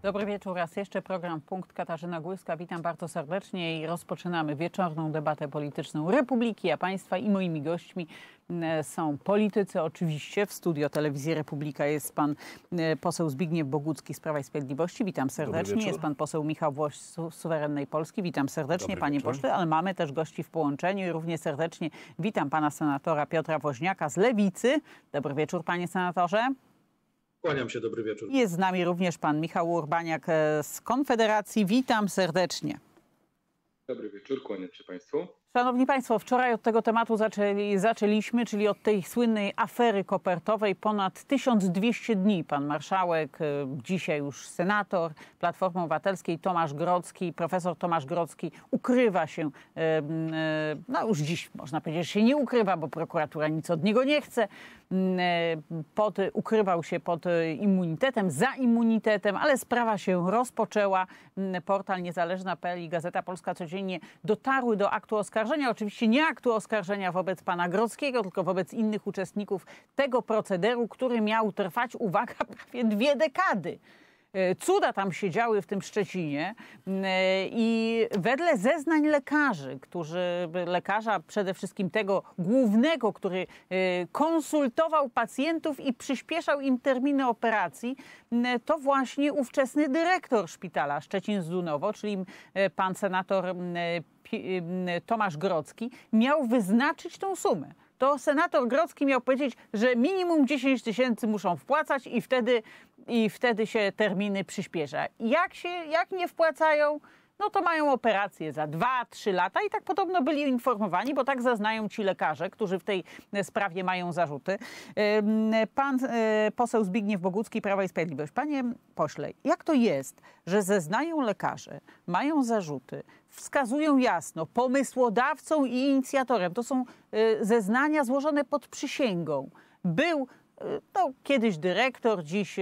Dobry wieczór, raz jeszcze program Punkt. Katarzyna Głyska. Witam bardzo serdecznie i rozpoczynamy wieczorną debatę polityczną Republiki, a Państwa i moimi gośćmi są politycy. Oczywiście w studio Telewizji Republika jest pan poseł Zbigniew Bogucki z Prawa i Sprawiedliwości. Witam serdecznie. Jest pan poseł Michał Woś z Suwerennej Polski. Witam serdecznie, panie pośle, ale mamy też gości w połączeniu i równie serdecznie witam pana senatora Piotra Woźniaka z Lewicy. Dobry wieczór, panie senatorze. Kłaniam się, dobry wieczór. Jest z nami również pan Michał Urbaniak z Konfederacji. Witam serdecznie. Dobry wieczór, kłaniam się państwu. Szanowni Państwo, wczoraj od tego tematu zaczęliśmy, czyli od tej słynnej afery kopertowej. Ponad 1200 dni pan marszałek, dzisiaj już senator Platformy Obywatelskiej Tomasz Grodzki, profesor Tomasz Grodzki ukrywa się, no już dziś można powiedzieć, że się nie ukrywa, bo prokuratura nic od niego nie chce. Ukrywał się pod immunitetem, za immunitetem, ale sprawa się rozpoczęła. Portal Niezależna.pl i Gazeta Polska codziennie dotarły do aktu oskarżenia. Oczywiście nie aktu oskarżenia wobec pana Grodzkiego, tylko wobec innych uczestników tego procederu, który miał trwać, uwaga, prawie 2 dekady. Cuda tam się działy w tym Szczecinie i wedle zeznań lekarzy, lekarza przede wszystkim tego głównego, który konsultował pacjentów i przyspieszał im terminy operacji, to właśnie ówczesny dyrektor szpitala Szczecin-Zdunowo, czyli pan senator Tomasz Grodzki, miał wyznaczyć tą sumę. To senator Grodzki miał powiedzieć, że minimum 10 000 muszą wpłacać i wtedy się terminy przyspiesza. Jak nie wpłacają, no to mają operację za 2-3 lata i tak podobno byli informowani, bo tak zeznają ci lekarze, którzy w tej sprawie mają zarzuty. Pan poseł Zbigniew Bogucki, Prawo i Sprawiedliwość. Panie pośle, jak to jest, że zeznają lekarze, mają zarzuty, wskazują jasno, pomysłodawcą i inicjatorem, to są zeznania złożone pod przysięgą, był kiedyś dyrektor, dziś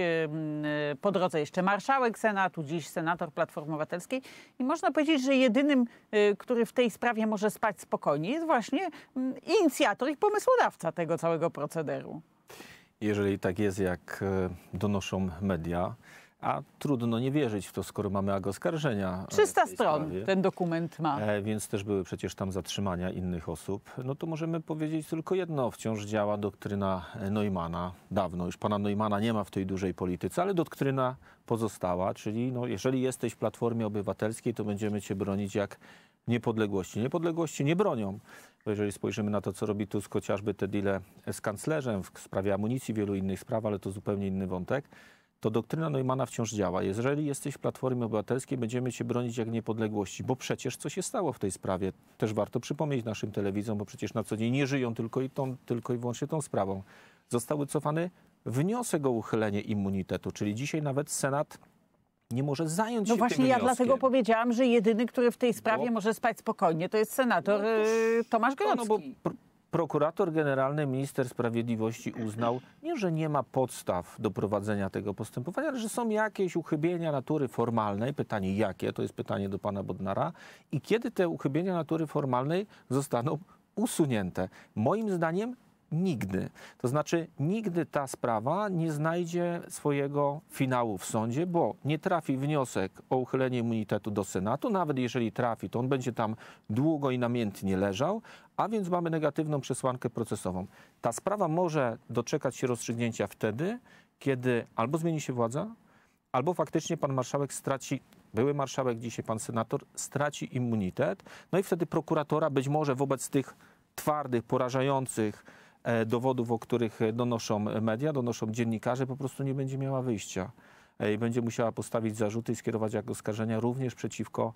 po drodze jeszcze marszałek Senatu, dziś senator Platformy Obywatelskiej. I można powiedzieć, że jedynym, który w tej sprawie może spać spokojnie, jest właśnie inicjator i pomysłodawca tego całego procederu. Jeżeli tak jest, jak donoszą media, a trudno nie wierzyć w to, skoro mamy akt oskarżenia. 300 stron ten dokument ma. Więc też były przecież tam zatrzymania innych osób. No to możemy powiedzieć tylko jedno. Wciąż działa doktryna Neumanna. Dawno już pana Neumanna nie ma w tej dużej polityce, ale doktryna pozostała. Czyli no, jeżeli jesteś w Platformie Obywatelskiej, to będziemy cię bronić jak niepodległości. Niepodległości nie bronią. Bo jeżeli spojrzymy na to, co robi Tusk, chociażby te deale z kanclerzem w sprawie amunicji, wielu innych spraw, ale to zupełnie inny wątek, to doktryna Neumanna wciąż działa. Jeżeli jesteś w Platformie Obywatelskiej, będziemy cię bronić jak niepodległości, bo przecież co się stało w tej sprawie? Też warto przypomnieć naszym telewidzom, bo przecież na co dzień nie żyją tylko i wyłącznie tą sprawą. Został wycofany wniosek o uchylenie immunitetu, czyli dzisiaj nawet Senat nie może zająć się tym wnioskiem. No właśnie ja dlatego powiedziałam, że jedyny, który w tej sprawie może spać spokojnie, to jest senator Tomasz Grodzki. Prokurator generalny, minister sprawiedliwości uznał, nie, że nie ma podstaw do prowadzenia tego postępowania, ale że są jakieś uchybienia natury formalnej. Pytanie jakie? To jest pytanie do pana Bodnara. I kiedy te uchybienia natury formalnej zostaną usunięte? Moim zdaniem nigdy. To znaczy nigdy ta sprawa nie znajdzie swojego finału w sądzie, bo nie trafi wniosek o uchylenie immunitetu do Senatu. Nawet jeżeli trafi, to on będzie tam długo i namiętnie leżał, a więc mamy negatywną przesłankę procesową. Ta sprawa może doczekać się rozstrzygnięcia wtedy, kiedy albo zmieni się władza, albo faktycznie pan marszałek straci, były marszałek, dzisiaj pan senator, straci immunitet. No i wtedy prokuratora być może wobec tych twardych, porażających dowodów, o których donoszą media, donoszą dziennikarze, po prostu nie będzie miała wyjścia. I będzie musiała postawić zarzuty i skierować akt oskarżenia również przeciwko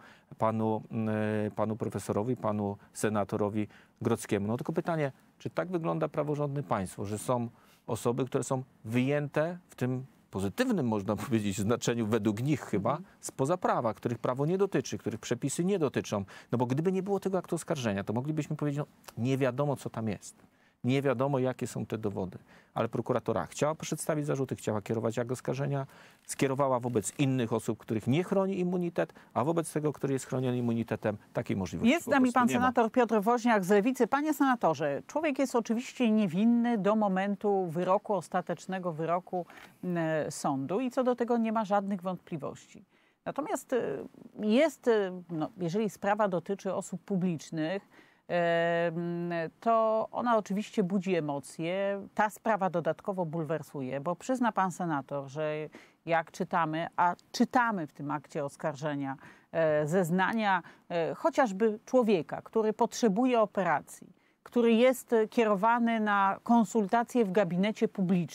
panu profesorowi, panu senatorowi Grodzkiemu. No tylko pytanie, czy tak wygląda praworządne państwo, że są osoby, które są wyjęte w tym pozytywnym, można powiedzieć, znaczeniu według nich chyba, spoza prawa, których prawo nie dotyczy, których przepisy nie dotyczą. No bo gdyby nie było tego aktu oskarżenia, to moglibyśmy powiedzieć, no nie wiadomo, co tam jest. Nie wiadomo, jakie są te dowody. Ale prokuratura chciała przedstawić zarzuty, chciała kierować akt oskarżenia, skierowała wobec innych osób, których nie chroni immunitet, a wobec tego, który jest chroniony immunitetem, takiej możliwości Jest z nami pan senator Piotr Woźniak z Lewicy. Panie senatorze, człowiek jest oczywiście niewinny do momentu wyroku, ostatecznego wyroku sądu i co do tego nie ma żadnych wątpliwości. Natomiast jeżeli sprawa dotyczy osób publicznych, to ona oczywiście budzi emocje. Ta sprawa dodatkowo bulwersuje, bo przyzna pan senator, że jak czytamy, a czytamy w tym akcie oskarżenia zeznania chociażby człowieka, który potrzebuje operacji, który jest kierowany na konsultacje w gabinecie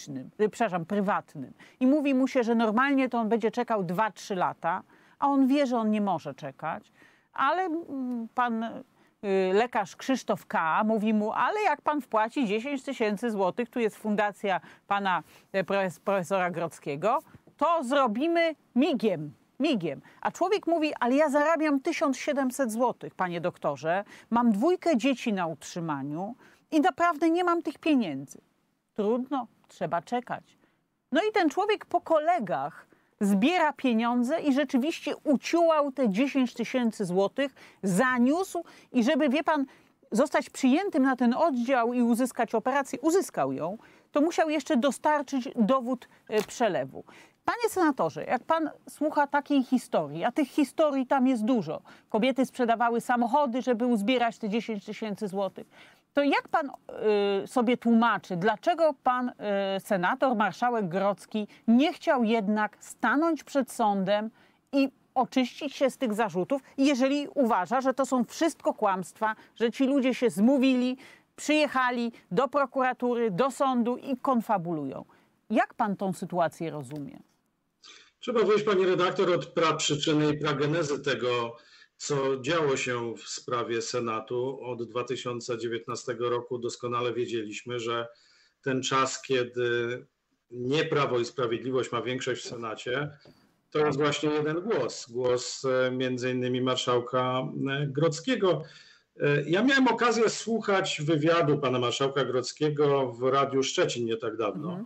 prywatnym i mówi mu się, że normalnie to on będzie czekał 2-3 lata, a on wie, że on nie może czekać, ale pan lekarz Krzysztof K. mówi mu, ale jak pan wpłaci 10 000 złotych, tu jest fundacja pana profesora Grodzkiego, to zrobimy migiem. A człowiek mówi, ale ja zarabiam 1700 złotych, panie doktorze, mam 2 dzieci na utrzymaniu i naprawdę nie mam tych pieniędzy. Trudno, trzeba czekać. No i ten człowiek po kolegach zbiera pieniądze i rzeczywiście uciułał te 10 000 złotych, zaniósł i żeby, wie pan, zostać przyjętym na ten oddział i uzyskać operację, uzyskał ją, to musiał jeszcze dostarczyć dowód przelewu. Panie senatorze, jak pan słucha takiej historii, a tych historii tam jest dużo, kobiety sprzedawały samochody, żeby uzbierać te 10 000 złotych, to jak pan sobie tłumaczy, dlaczego pan senator, marszałek Grodzki nie chciał jednak stanąć przed sądem i oczyścić się z tych zarzutów, jeżeli uważa, że to są wszystko kłamstwa, że ci ludzie się zmówili, przyjechali do prokuratury, do sądu i konfabulują. Jak pan tą sytuację rozumie? Trzeba wyjść, pani redaktor, od praprzyczyny i pragenezy tego, co działo się w sprawie Senatu. Od 2019 roku doskonale wiedzieliśmy, że ten czas, kiedy nie Prawo i Sprawiedliwość ma większość w Senacie, to jest właśnie jeden głos między innymi marszałka Grodzkiego. Ja miałem okazję słuchać wywiadu pana marszałka Grodzkiego w Radiu Szczecin nie tak dawno.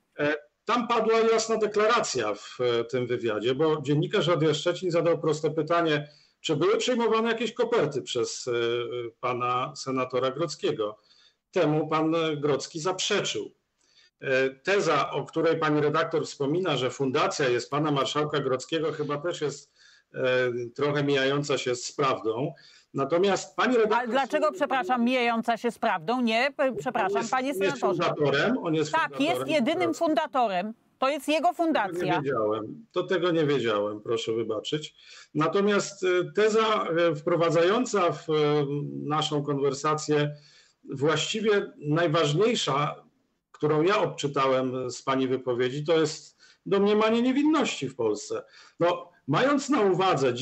Tam padła jasna deklaracja w tym wywiadzie, bo dziennikarz Radia Szczecin zadał proste pytanie, czy były przyjmowane jakieś koperty przez pana senatora Grodzkiego. Temu pan Grodzki zaprzeczył. Teza, o której pani redaktor wspomina, że fundacja jest pana marszałka Grodzkiego, chyba też jest trochę mijająca się z prawdą. Natomiast pani redaktor... Ale dlaczego, przepraszam, mijająca się z prawdą? Nie, przepraszam, panie senatorze. On jest tak, fundatorem. jest jedynym fundatorem. To jest jego fundacja. Tego nie wiedziałem, proszę wybaczyć. Natomiast teza wprowadzająca w naszą konwersację właściwie najważniejsza, którą ja odczytałem z pani wypowiedzi, to jest domniemanie niewinności w Polsce. No, mając na uwadze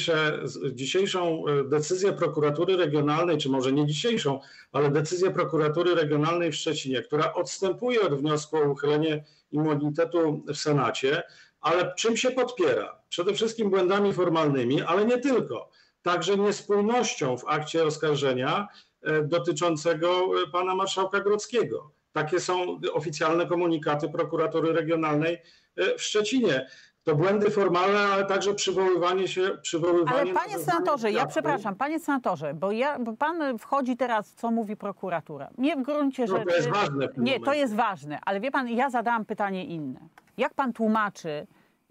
dzisiejszą decyzję prokuratury regionalnej, czy może nie dzisiejszą, ale decyzję prokuratury regionalnej w Szczecinie, która odstępuje od wniosku o uchylenie immunitetu w Senacie, ale czym się podpiera? Przede wszystkim błędami formalnymi, ale nie tylko. Także niespójnością w akcie oskarżenia dotyczącego pana marszałka Grodzkiego. Takie są oficjalne komunikaty prokuratury regionalnej w Szczecinie. To błędy formalne, ale także przywoływanie... Ale panie senatorze, ja przepraszam, panie senatorze, bo pan wchodzi teraz, co mówi prokuratura. Nie w gruncie rzeczy... To jest ważne w tym momencie. To jest ważne, ale wie pan, ja zadałam pytanie inne. Jak pan tłumaczy,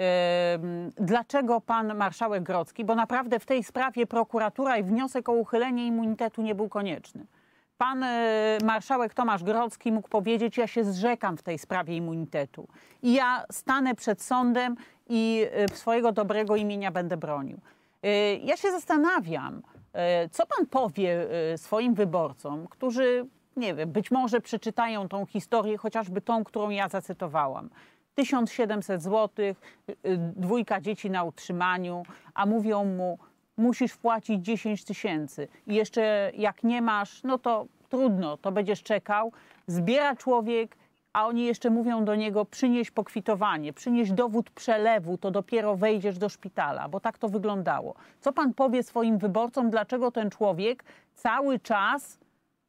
dlaczego pan marszałek Grodzki, bo naprawdę w tej sprawie prokuratura i wniosek o uchylenie immunitetu nie był konieczny. Pan marszałek Tomasz Grodzki mógł powiedzieć, ja się zrzekam w tej sprawie immunitetu i ja stanę przed sądem i swojego dobrego imienia będę bronił. Ja się zastanawiam, co pan powie swoim wyborcom, którzy, nie wiem, być może przeczytają tą historię, chociażby tą, którą ja zacytowałam. 1700 zł, 2 dzieci na utrzymaniu, a mówią mu, musisz wpłacić 10 000 i jeszcze jak nie masz, no to trudno, to będziesz czekał. Zbiera człowiek, a oni jeszcze mówią do niego, przynieś pokwitowanie, przynieś dowód przelewu, to dopiero wejdziesz do szpitala, bo tak to wyglądało. Co pan powie swoim wyborcom, dlaczego ten człowiek cały czas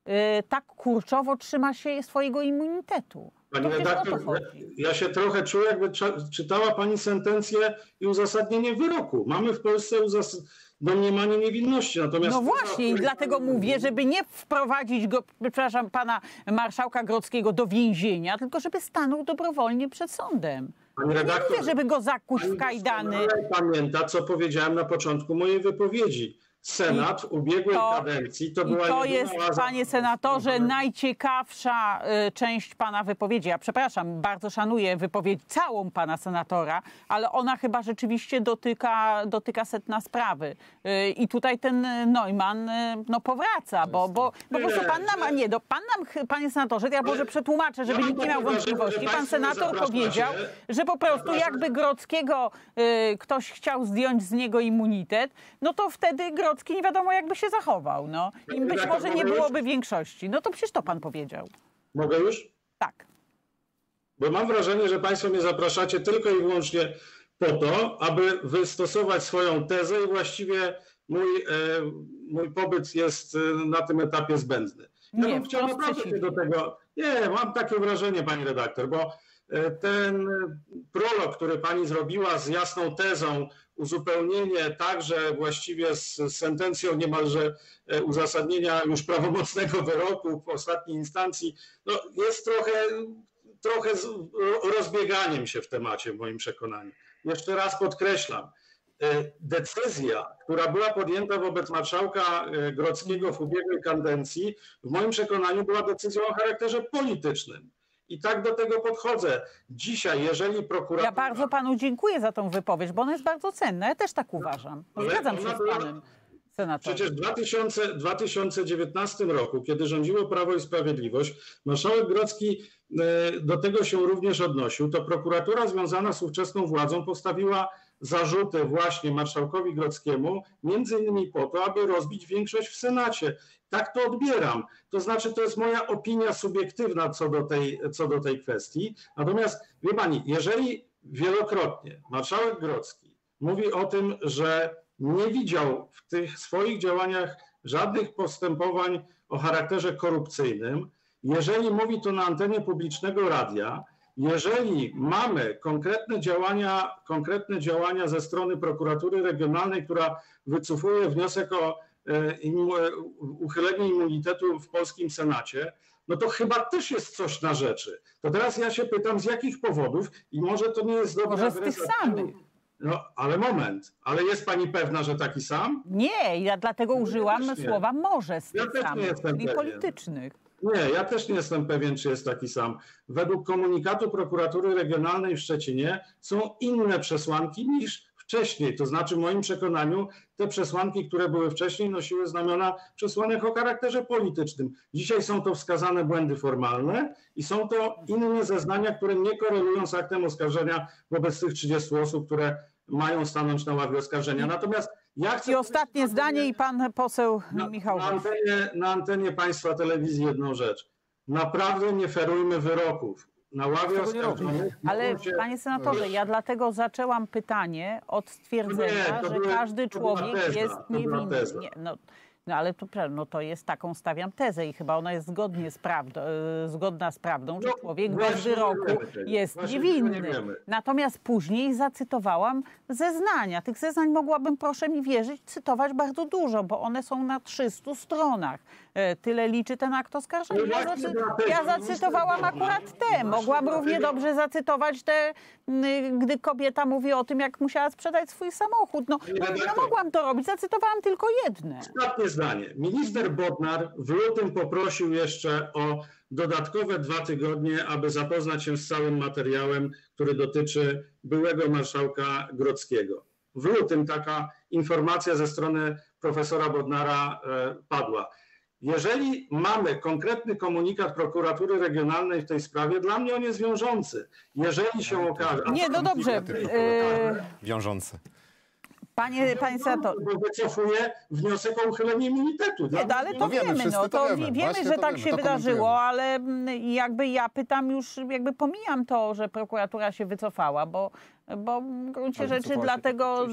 tak kurczowo trzyma się swojego immunitetu. Pani To przecież o to redaktor, chodzi. ja się trochę czuję, jakby czytała pani sentencję i uzasadnienie wyroku. Mamy w Polsce domniemanie niewinności. Natomiast No właśnie, i dlatego mówię, żeby nie wprowadzić go, przepraszam, pana marszałka Grodzkiego do więzienia, tylko żeby stanął dobrowolnie przed sądem. Pani Nie redaktor, mówię, żeby go zakuć w pani kajdany. doskonale pamięta, co powiedziałem na początku mojej wypowiedzi. Senat w ubiegłej kadencji to była I to jedyna jest, panie senatorze, najciekawsza część pana wypowiedzi. Ja przepraszam, bardzo szanuję wypowiedź całą pana senatora, ale ona chyba rzeczywiście dotyka sedna sprawy. I tutaj ten Neumann powraca, bo proszę pan nam, panie senatorze, ja może przetłumaczę, żeby nikt nie miał wątpliwości. Pan senator powiedział, że po prostu jakby Grodzkiego ktoś chciał zdjąć z niego immunitet, no to wtedy Grodzki nie wiadomo, jakby się zachował. No. I być może nie byłoby większości. No to przecież to pan powiedział. Mogę już? Tak. Bo mam wrażenie, że państwo mnie zapraszacie tylko i wyłącznie po to, aby wystosować swoją tezę i właściwie mój pobyt jest na tym etapie zbędny. Ja bym chciał naprawdę się do tego... Nie, mam takie wrażenie, pani redaktor, bo ten prolog, który pani zrobiła z jasną tezą, uzupełnienie także właściwie z sentencją niemalże uzasadnienia już prawomocnego wyroku w ostatniej instancji, no jest trochę rozbieganiem się w temacie w moim przekonaniu. Jeszcze raz podkreślam, decyzja, która była podjęta wobec marszałka Grodzkiego w ubiegłej kadencji, w moim przekonaniu była decyzją o charakterze politycznym. I tak do tego podchodzę. Dzisiaj, jeżeli prokuratura... Ja bardzo panu dziękuję za tą wypowiedź, bo ona jest bardzo cenna. Ja też tak uważam. Zgadzam się z panem senatorem. Przecież w 2019 roku, kiedy rządziło Prawo i Sprawiedliwość, marszałek Grodzki do tego się również odnosił, to prokuratura związana z ówczesną władzą postawiła zarzuty właśnie marszałkowi Grodzkiemu, między innymi po to, aby rozbić większość w Senacie. Tak to odbieram. To znaczy, to jest moja opinia subiektywna co do tej kwestii. Natomiast, wie pani, jeżeli wielokrotnie marszałek Grodzki mówi o tym, że nie widział w tych swoich działaniach żadnych postępowań o charakterze korupcyjnym, jeżeli mówi to na antenie publicznego radia, jeżeli mamy konkretne działania ze strony prokuratury regionalnej, która wycofuje wniosek o uchylenie immunitetu w polskim Senacie, no to chyba też jest coś na rzeczy. To teraz ja się pytam, z jakich powodów i może to nie jest dobra Może z tych samych. No, ale moment, ale jest pani pewna, że taki sam? Nie, ja dlatego użyłam słowa może z tych też nie samych, jestem czyli pewien. politycznych. Nie, ja też nie jestem pewien, czy jest taki sam. Według komunikatu prokuratury regionalnej w Szczecinie są inne przesłanki niż wcześniej. To znaczy, w moim przekonaniu, te przesłanki, które były wcześniej, nosiły znamiona przesłanek o charakterze politycznym. Dzisiaj są to wskazane błędy formalne i są to inne zeznania, które nie korelują z aktem oskarżenia wobec tych 30 osób, które mają stanąć na ławie oskarżenia. Natomiast ja chcę... I ostatnie zdanie i pan poseł Michał. Na antenie państwa telewizji jedną rzecz. Naprawdę nie ferujmy wyroków. Na ławie oskarżonych... Ale panie senatorze, ja dlatego zaczęłam pytanie od stwierdzenia, że każdy człowiek jest niewinny. No ale to jest taką stawiam tezę i chyba ona jest zgodna z prawdą, że człowiek bez wyroku jest niewinny. Natomiast później zacytowałam zeznania. Tych zeznań mogłabym, proszę mi wierzyć, cytować bardzo dużo, bo one są na 300 stronach. Tyle liczy ten akt oskarżenia. Ja zacytowałam akurat te. Mogłam równie dobrze zacytować te, gdy kobieta mówi o tym, jak musiała sprzedać swój samochód. No mogłam to robić, zacytowałam tylko jedne. Ostatnie zdanie. Minister Bodnar w lutym poprosił jeszcze o dodatkowe 2 tygodnie, aby zapoznać się z całym materiałem, który dotyczy byłego marszałka Grodzkiego. W lutym taka informacja ze strony profesora Bodnara padła. Jeżeli mamy konkretny komunikat prokuratury regionalnej w tej sprawie, dla mnie on jest wiążący. Jeżeli się okaże... Nie, no dobrze. Wiążący. Panie senator. Wycofuje wniosek o uchylenie immunitetu. No ale to wiemy, wiemy, że tak się wydarzyło, ale jakby ja pytam już, jakby pomijam to, że prokuratura się wycofała, bo w gruncie rzeczy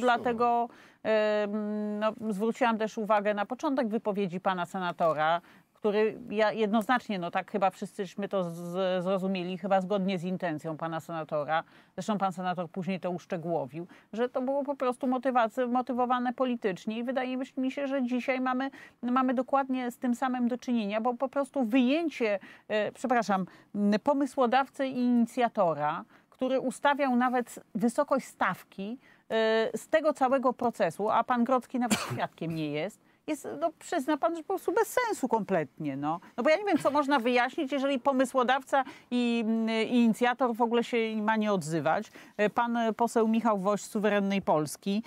dlatego zwróciłam też uwagę na początek wypowiedzi pana senatora, który ja jednoznacznie, no tak chyba wszyscyśmy to zrozumieli, chyba zgodnie z intencją pana senatora, zresztą pan senator później to uszczegółowił, że to było po prostu motywowane politycznie i wydaje mi się, że dzisiaj mamy dokładnie z tym samym do czynienia, bo po prostu wyjęcie, pomysłodawcy i inicjatora, który ustawiał nawet wysokość stawki z tego całego procesu, a pan Grodzki nawet świadkiem nie jest, no przyzna pan, że po prostu bez sensu kompletnie. No bo ja nie wiem, co można wyjaśnić, jeżeli pomysłodawca i inicjator w ogóle się ma nie odzywać. Pan poseł Michał Woś z Suwerennej Polski.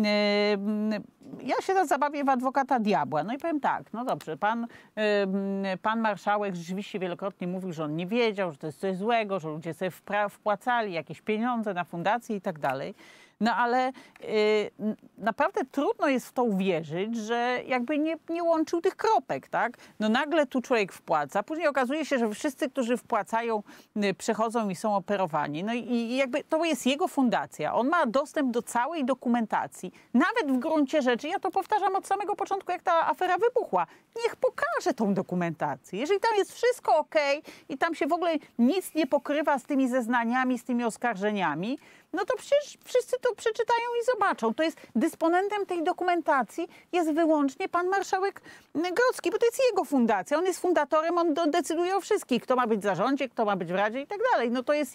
Ja się teraz zabawię w adwokata diabła. No i powiem tak, no dobrze, pan marszałek rzeczywiście wielokrotnie mówił, że on nie wiedział, że to jest coś złego, że ludzie sobie wpłacali jakieś pieniądze na fundację i tak dalej. No ale naprawdę trudno jest w to uwierzyć, że jakby nie łączył tych kropek, tak? No nagle tu człowiek wpłaca, później okazuje się, że wszyscy, którzy wpłacają, przechodzą i są operowani. No i jakby to jest jego fundacja. On ma dostęp do całej dokumentacji. Nawet w gruncie rzeczy, ja to powtarzam od samego początku, jak ta afera wybuchła. Niech pokaże tą dokumentację. Jeżeli tam jest wszystko okej i tam się w ogóle nic nie pokrywa z tymi zeznaniami, z tymi oskarżeniami, no to przecież wszyscy to przeczytają i zobaczą. To jest dysponentem tej dokumentacji jest wyłącznie pan marszałek Grodzki, bo to jest jego fundacja. On jest fundatorem, on decyduje o wszystkich. Kto ma być w zarządzie, kto ma być w radzie i tak dalej. No to jest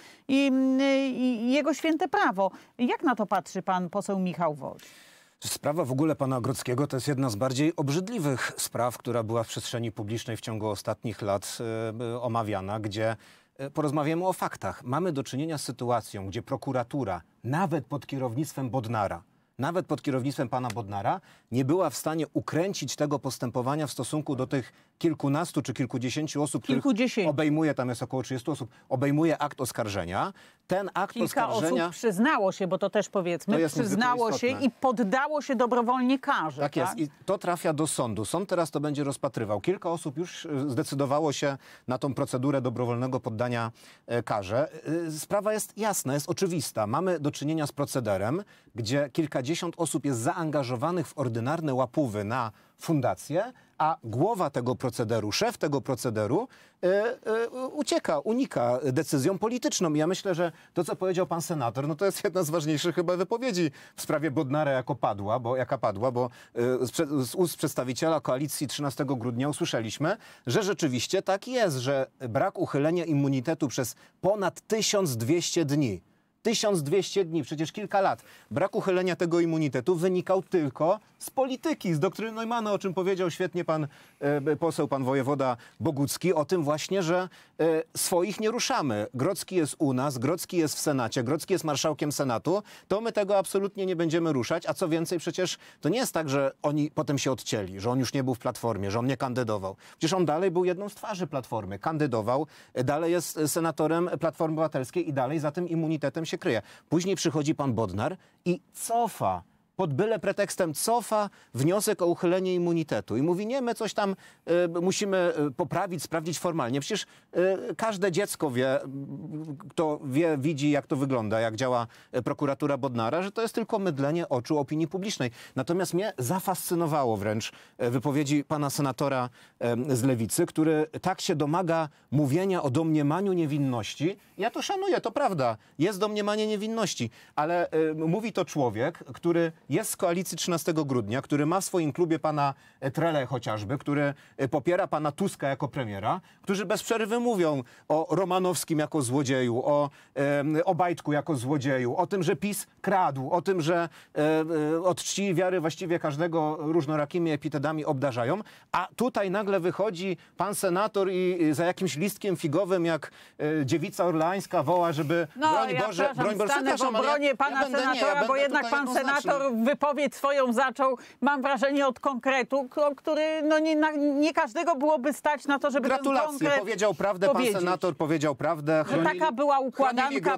jego święte prawo. Jak na to patrzy pan poseł Michał Woś? Sprawa w ogóle pana Grodzkiego to jest jedna z bardziej obrzydliwych spraw, która była w przestrzeni publicznej w ciągu ostatnich lat omawiana, gdzie porozmawiamy o faktach. Mamy do czynienia z sytuacją, gdzie prokuratura, nawet pod kierownictwem pana Bodnara, nie była w stanie ukręcić tego postępowania w stosunku do tych kilkunastu czy kilkudziesięciu osób, których obejmuje, tam jest około 30 osób, obejmuje akt oskarżenia. Ten akt oskarżenia... Kilka osób przyznało się, bo to też powiedzmy, przyznało się i poddało się dobrowolnie karze. Tak jest. I to trafia do sądu. Sąd teraz to będzie rozpatrywał. Kilka osób już zdecydowało się na tą procedurę dobrowolnego poddania karze. Sprawa jest jasna, jest oczywista. Mamy do czynienia z procederem, gdzie kilkadziesiąt osób jest zaangażowanych w ordynarne łapówy na fundację, a głowa tego procederu, szef tego procederu unika decyzją polityczną. I ja myślę, że to, co powiedział pan senator, no to jest jedna z ważniejszych chyba wypowiedzi w sprawie Bodnara, jaka padła, bo z ust przedstawiciela koalicji 13 grudnia usłyszeliśmy, że rzeczywiście tak jest, że brak uchylenia immunitetu przez ponad 1200 dni. 1200 dni, przecież kilka lat. Brak uchylenia tego immunitetu wynikał tylko z polityki, z doktryny Neumana, o czym powiedział świetnie pan poseł, pan wojewoda Bogucki, o tym właśnie, że swoich nie ruszamy. Grodzki jest u nas, Grodzki jest w Senacie, Grodzki jest marszałkiem Senatu, to my tego absolutnie nie będziemy ruszać, a co więcej, przecież to nie jest tak, że oni potem się odcięli, że on już nie był w Platformie, że on nie kandydował. Przecież on dalej był jedną z twarzy Platformy, kandydował, dalej jest senatorem Platformy Obywatelskiej i dalej za tym immunitetem się kryje. Później przychodzi pan Bodnar i cofa, pod byle pretekstem cofa wniosek o uchylenie immunitetu i mówi, nie, my coś tam musimy poprawić, sprawdzić formalnie. Przecież każde dziecko wie, kto widzi, jak to wygląda, jak działa prokuratura Bodnara, że to jest tylko mydlenie oczu opinii publicznej. Natomiast mnie zafascynowało wręcz wypowiedzi pana senatora z Lewicy, który tak się domaga mówienia o domniemaniu niewinności. Ja to szanuję, to prawda. Jest domniemanie niewinności, ale mówi to człowiek, który jest z koalicji 13 grudnia, który ma w swoim klubie pana Trele chociażby, który popiera pana Tuska jako premiera, którzy bez przerwy mówią o Romanowskim jako złodzieju, o Obajtku jako złodzieju, o tym, że PiS kradł, o tym, że od czci i wiary właściwie każdego różnorakimi epitetami obdarzają, a tutaj nagle wychodzi pan senator i za jakimś listkiem figowym, jak dziewica orleańska woła, żeby broń Boże, stanę w obronie pana senatora, bo jednak pan senator wypowiedź swoją zaczął, mam wrażenie, od konkretu, który no nie każdego byłoby stać na to, żeby gratulacje, ten konkret powiedział prawdę, powiedzieć. Pan senator powiedział prawdę. Taka była układanka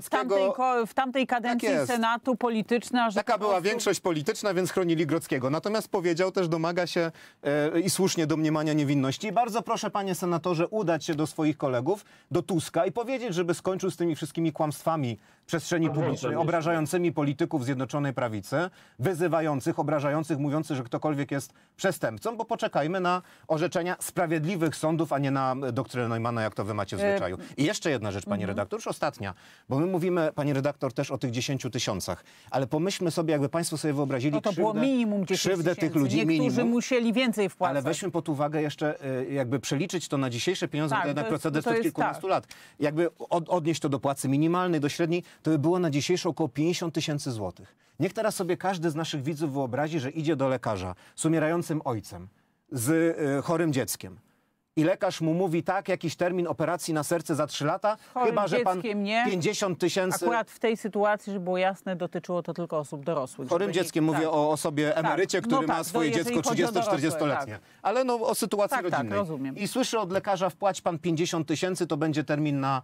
w tamtej kadencji tak Senatu polityczna. Że taka była większość polityczna, więc chronili Grodzkiego. Natomiast powiedział też, domaga się i słusznie domniemania niewinności. I bardzo proszę, panie senatorze, udać się do swoich kolegów, do Tuska i powiedzieć, żeby skończył z tymi wszystkimi kłamstwami w przestrzeni publicznej, obrażającymi polityków Zjednoczonej Prawicy, wyzywających, obrażających, mówiących, że ktokolwiek jest przestępcą, bo poczekajmy na orzeczenia sprawiedliwych sądów, a nie na doktrynę Neumana, jak to wy macie w zwyczaju. I jeszcze jedna rzecz, pani redaktor, już ostatnia, bo my mówimy, pani redaktor, też o tych 10 000, ale pomyślmy sobie, jakby państwo sobie wyobrazili No to było minimum 10 krzywdę tych ludzi. Niektórzy musieli więcej wpłacać. Ale weźmy pod uwagę jeszcze, jakby przeliczyć to na dzisiejsze pieniądze, Tak, bo jednak proceder to sprzed jest kilkunastu tak. lat. Jakby odnieść to do płacy minimalnej, do średniej, to by było na dzisiejsze około 50 000 złotych. Niech teraz sobie każdy z naszych widzów wyobrazi, że idzie do lekarza z umierającym ojcem, z chorym dzieckiem. I lekarz mu mówi, tak, jakiś termin operacji na serce za 3 lata, chyba że pan nie. 50 000... Akurat w tej sytuacji, żeby było jasne, dotyczyło to tylko osób dorosłych. Chorym dzieckiem mówię o osobie emerycie, który ma swoje jeżeli dziecko chodzi o dorosłe, 30-40-letnie. Ale no o sytuacji Tak, rodzinnej. rozumiem. I słyszy od lekarza, wpłać pan 50 000, to będzie termin na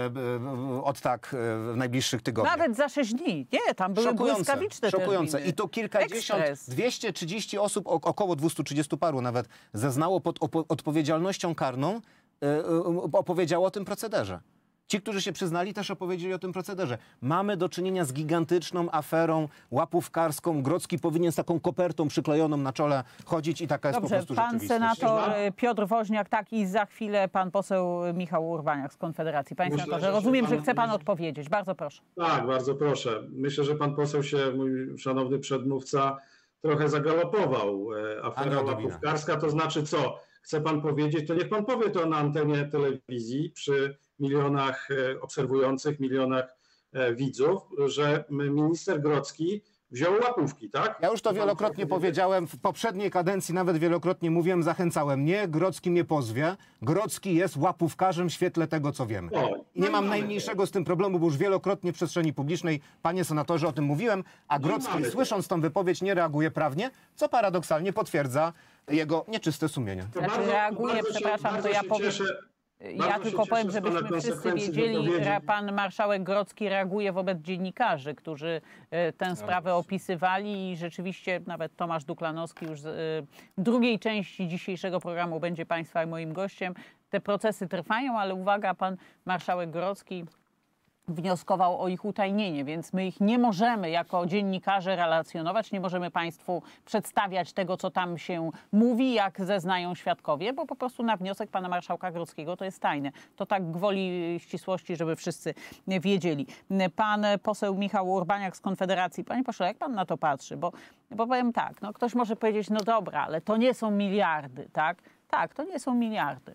w najbliższych tygodniach. Nawet za 6 dni. Nie, tam były błyskawiczne Szokujące. terminy. I to kilkadziesiąt, Ekspres. 230 osób, około 230 paru nawet, zeznało pod odpowiedzialnością karną, opowiedziało o tym procederze. Ci, którzy się przyznali, też opowiedzieli o tym procederze. Mamy do czynienia z gigantyczną aferą łapówkarską. Grodzki powinien z taką kopertą przyklejoną na czole chodzić i taka jest po prostu pan rzeczywistość. senator Piotr Woźniak, tak, i za chwilę pan poseł Michał Urbaniak z Konfederacji. Panie Myślę, senatorze, że rozumiem, pan- że chce pan odpowiedzieć. Bardzo proszę. Tak, bardzo proszę. Myślę, że pan poseł się, mój szanowny przedmówca, trochę zagalopował. Afera łapówkarska to znaczy co? Chce pan powiedzieć, to niech pan powie to na antenie telewizji przy milionach obserwujących, milionach widzów, że minister Grodzki wziął łapówki, tak? Ja już to wielokrotnie powiedziałem, w poprzedniej kadencji nawet wielokrotnie mówiłem, zachęcałem. Nie, Grodzki mnie pozwie. Grodzki jest łapówkarzem w świetle tego, co wiemy. I nie mam najmniejszego z tym problemu, bo już wielokrotnie w przestrzeni publicznej, panie senatorze, o tym mówiłem, a Grodzki, słysząc tą wypowiedź, nie reaguje prawnie, co paradoksalnie potwierdza jego nieczyste sumienie. Znaczy reaguje, przepraszam, to ja powiem... Ja tylko powiem, żebyśmy wszyscy wiedzieli, że pan marszałek Grodzki reaguje wobec dziennikarzy, którzy tę sprawę opisywali i rzeczywiście nawet Tomasz Duklanowski już w drugiej części dzisiejszego programu będzie państwa i moim gościem. Te procesy trwają, ale uwaga, pan marszałek Grodzki wnioskował o ich utajnienie, więc my ich nie możemy jako dziennikarze relacjonować, nie możemy państwu przedstawiać tego, co tam się mówi, jak zeznają świadkowie, bo po prostu na wniosek pana marszałka Grodzkiego to jest tajne. To tak gwoli ścisłości, żeby wszyscy wiedzieli. Pan poseł Michał Urbaniak z Konfederacji. Panie pośle, jak pan na to patrzy? Bo powiem tak, no ktoś może powiedzieć, no dobra, ale to nie są miliardy, tak? Tak, to nie są miliardy.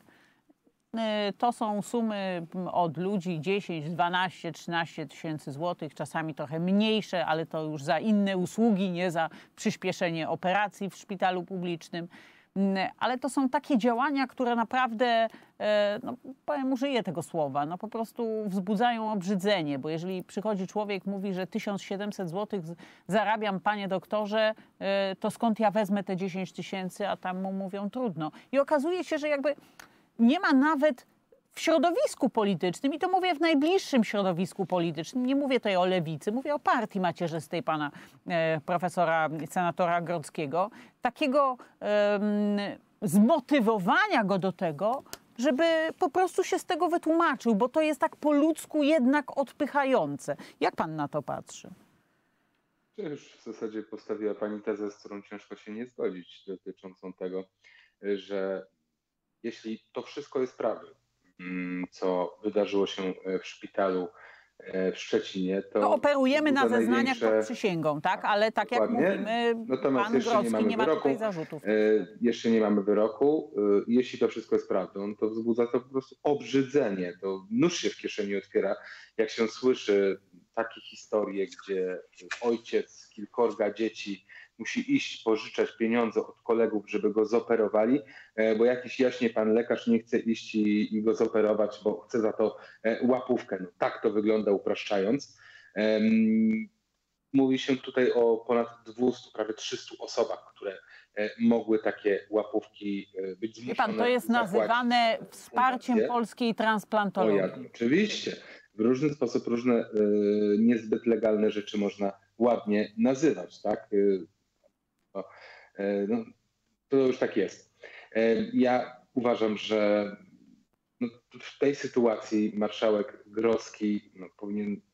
To są sumy od ludzi 10, 12, 13 tysięcy złotych, czasami trochę mniejsze, ale to już za inne usługi, nie za przyspieszenie operacji w szpitalu publicznym. Ale to są takie działania, które naprawdę, no powiem, użyję tego słowa, no po prostu wzbudzają obrzydzenie, bo jeżeli przychodzi człowiek, mówi, że 1700 złotych zarabiam, panie doktorze, to skąd ja wezmę te 10 000, a tam mu mówią trudno. I okazuje się, że jakby nie ma nawet w środowisku politycznym, i to mówię w najbliższym środowisku politycznym, nie mówię tutaj o lewicy, mówię o partii macierzystej pana profesora, senatora Grodzkiego, takiego zmotywowania go do tego, żeby po prostu się z tego wytłumaczył, bo to jest tak po ludzku jednak odpychające. Jak pan na to patrzy? Już w zasadzie postawiła pani tezę, z którą ciężko się nie zgodzić, dotyczącą tego, że jeśli to wszystko jest prawdą, co wydarzyło się w szpitalu w Szczecinie, to... No, operujemy na zeznaniach pod przysięgą, tak? Ale tak jak mówimy, natomiast pan Grodzki nie ma tutaj zarzutów. Jeszcze nie mamy wyroku. Jeśli to wszystko jest prawdą, to wzbudza to po prostu obrzydzenie. To nóż się w kieszeni otwiera, jak się słyszy takie historie, gdzie ojciec kilkorga dzieci musi iść pożyczać pieniądze od kolegów, żeby go zoperowali, bo jakiś jaśnie pan lekarz nie chce iść i go zoperować, bo chce za to łapówkę. No, tak to wygląda, upraszczając. Mówi się tutaj o ponad 200, prawie 300 osobach, które mogły takie łapówki być zmuszone. Wie pan, to jest nazywane wsparciem polskiej transplantologii. Oczywiście. W różny sposób różne niezbyt legalne rzeczy można ładnie nazywać, tak? No, to już tak jest. Ja uważam, że w tej sytuacji marszałek Grodzki powinien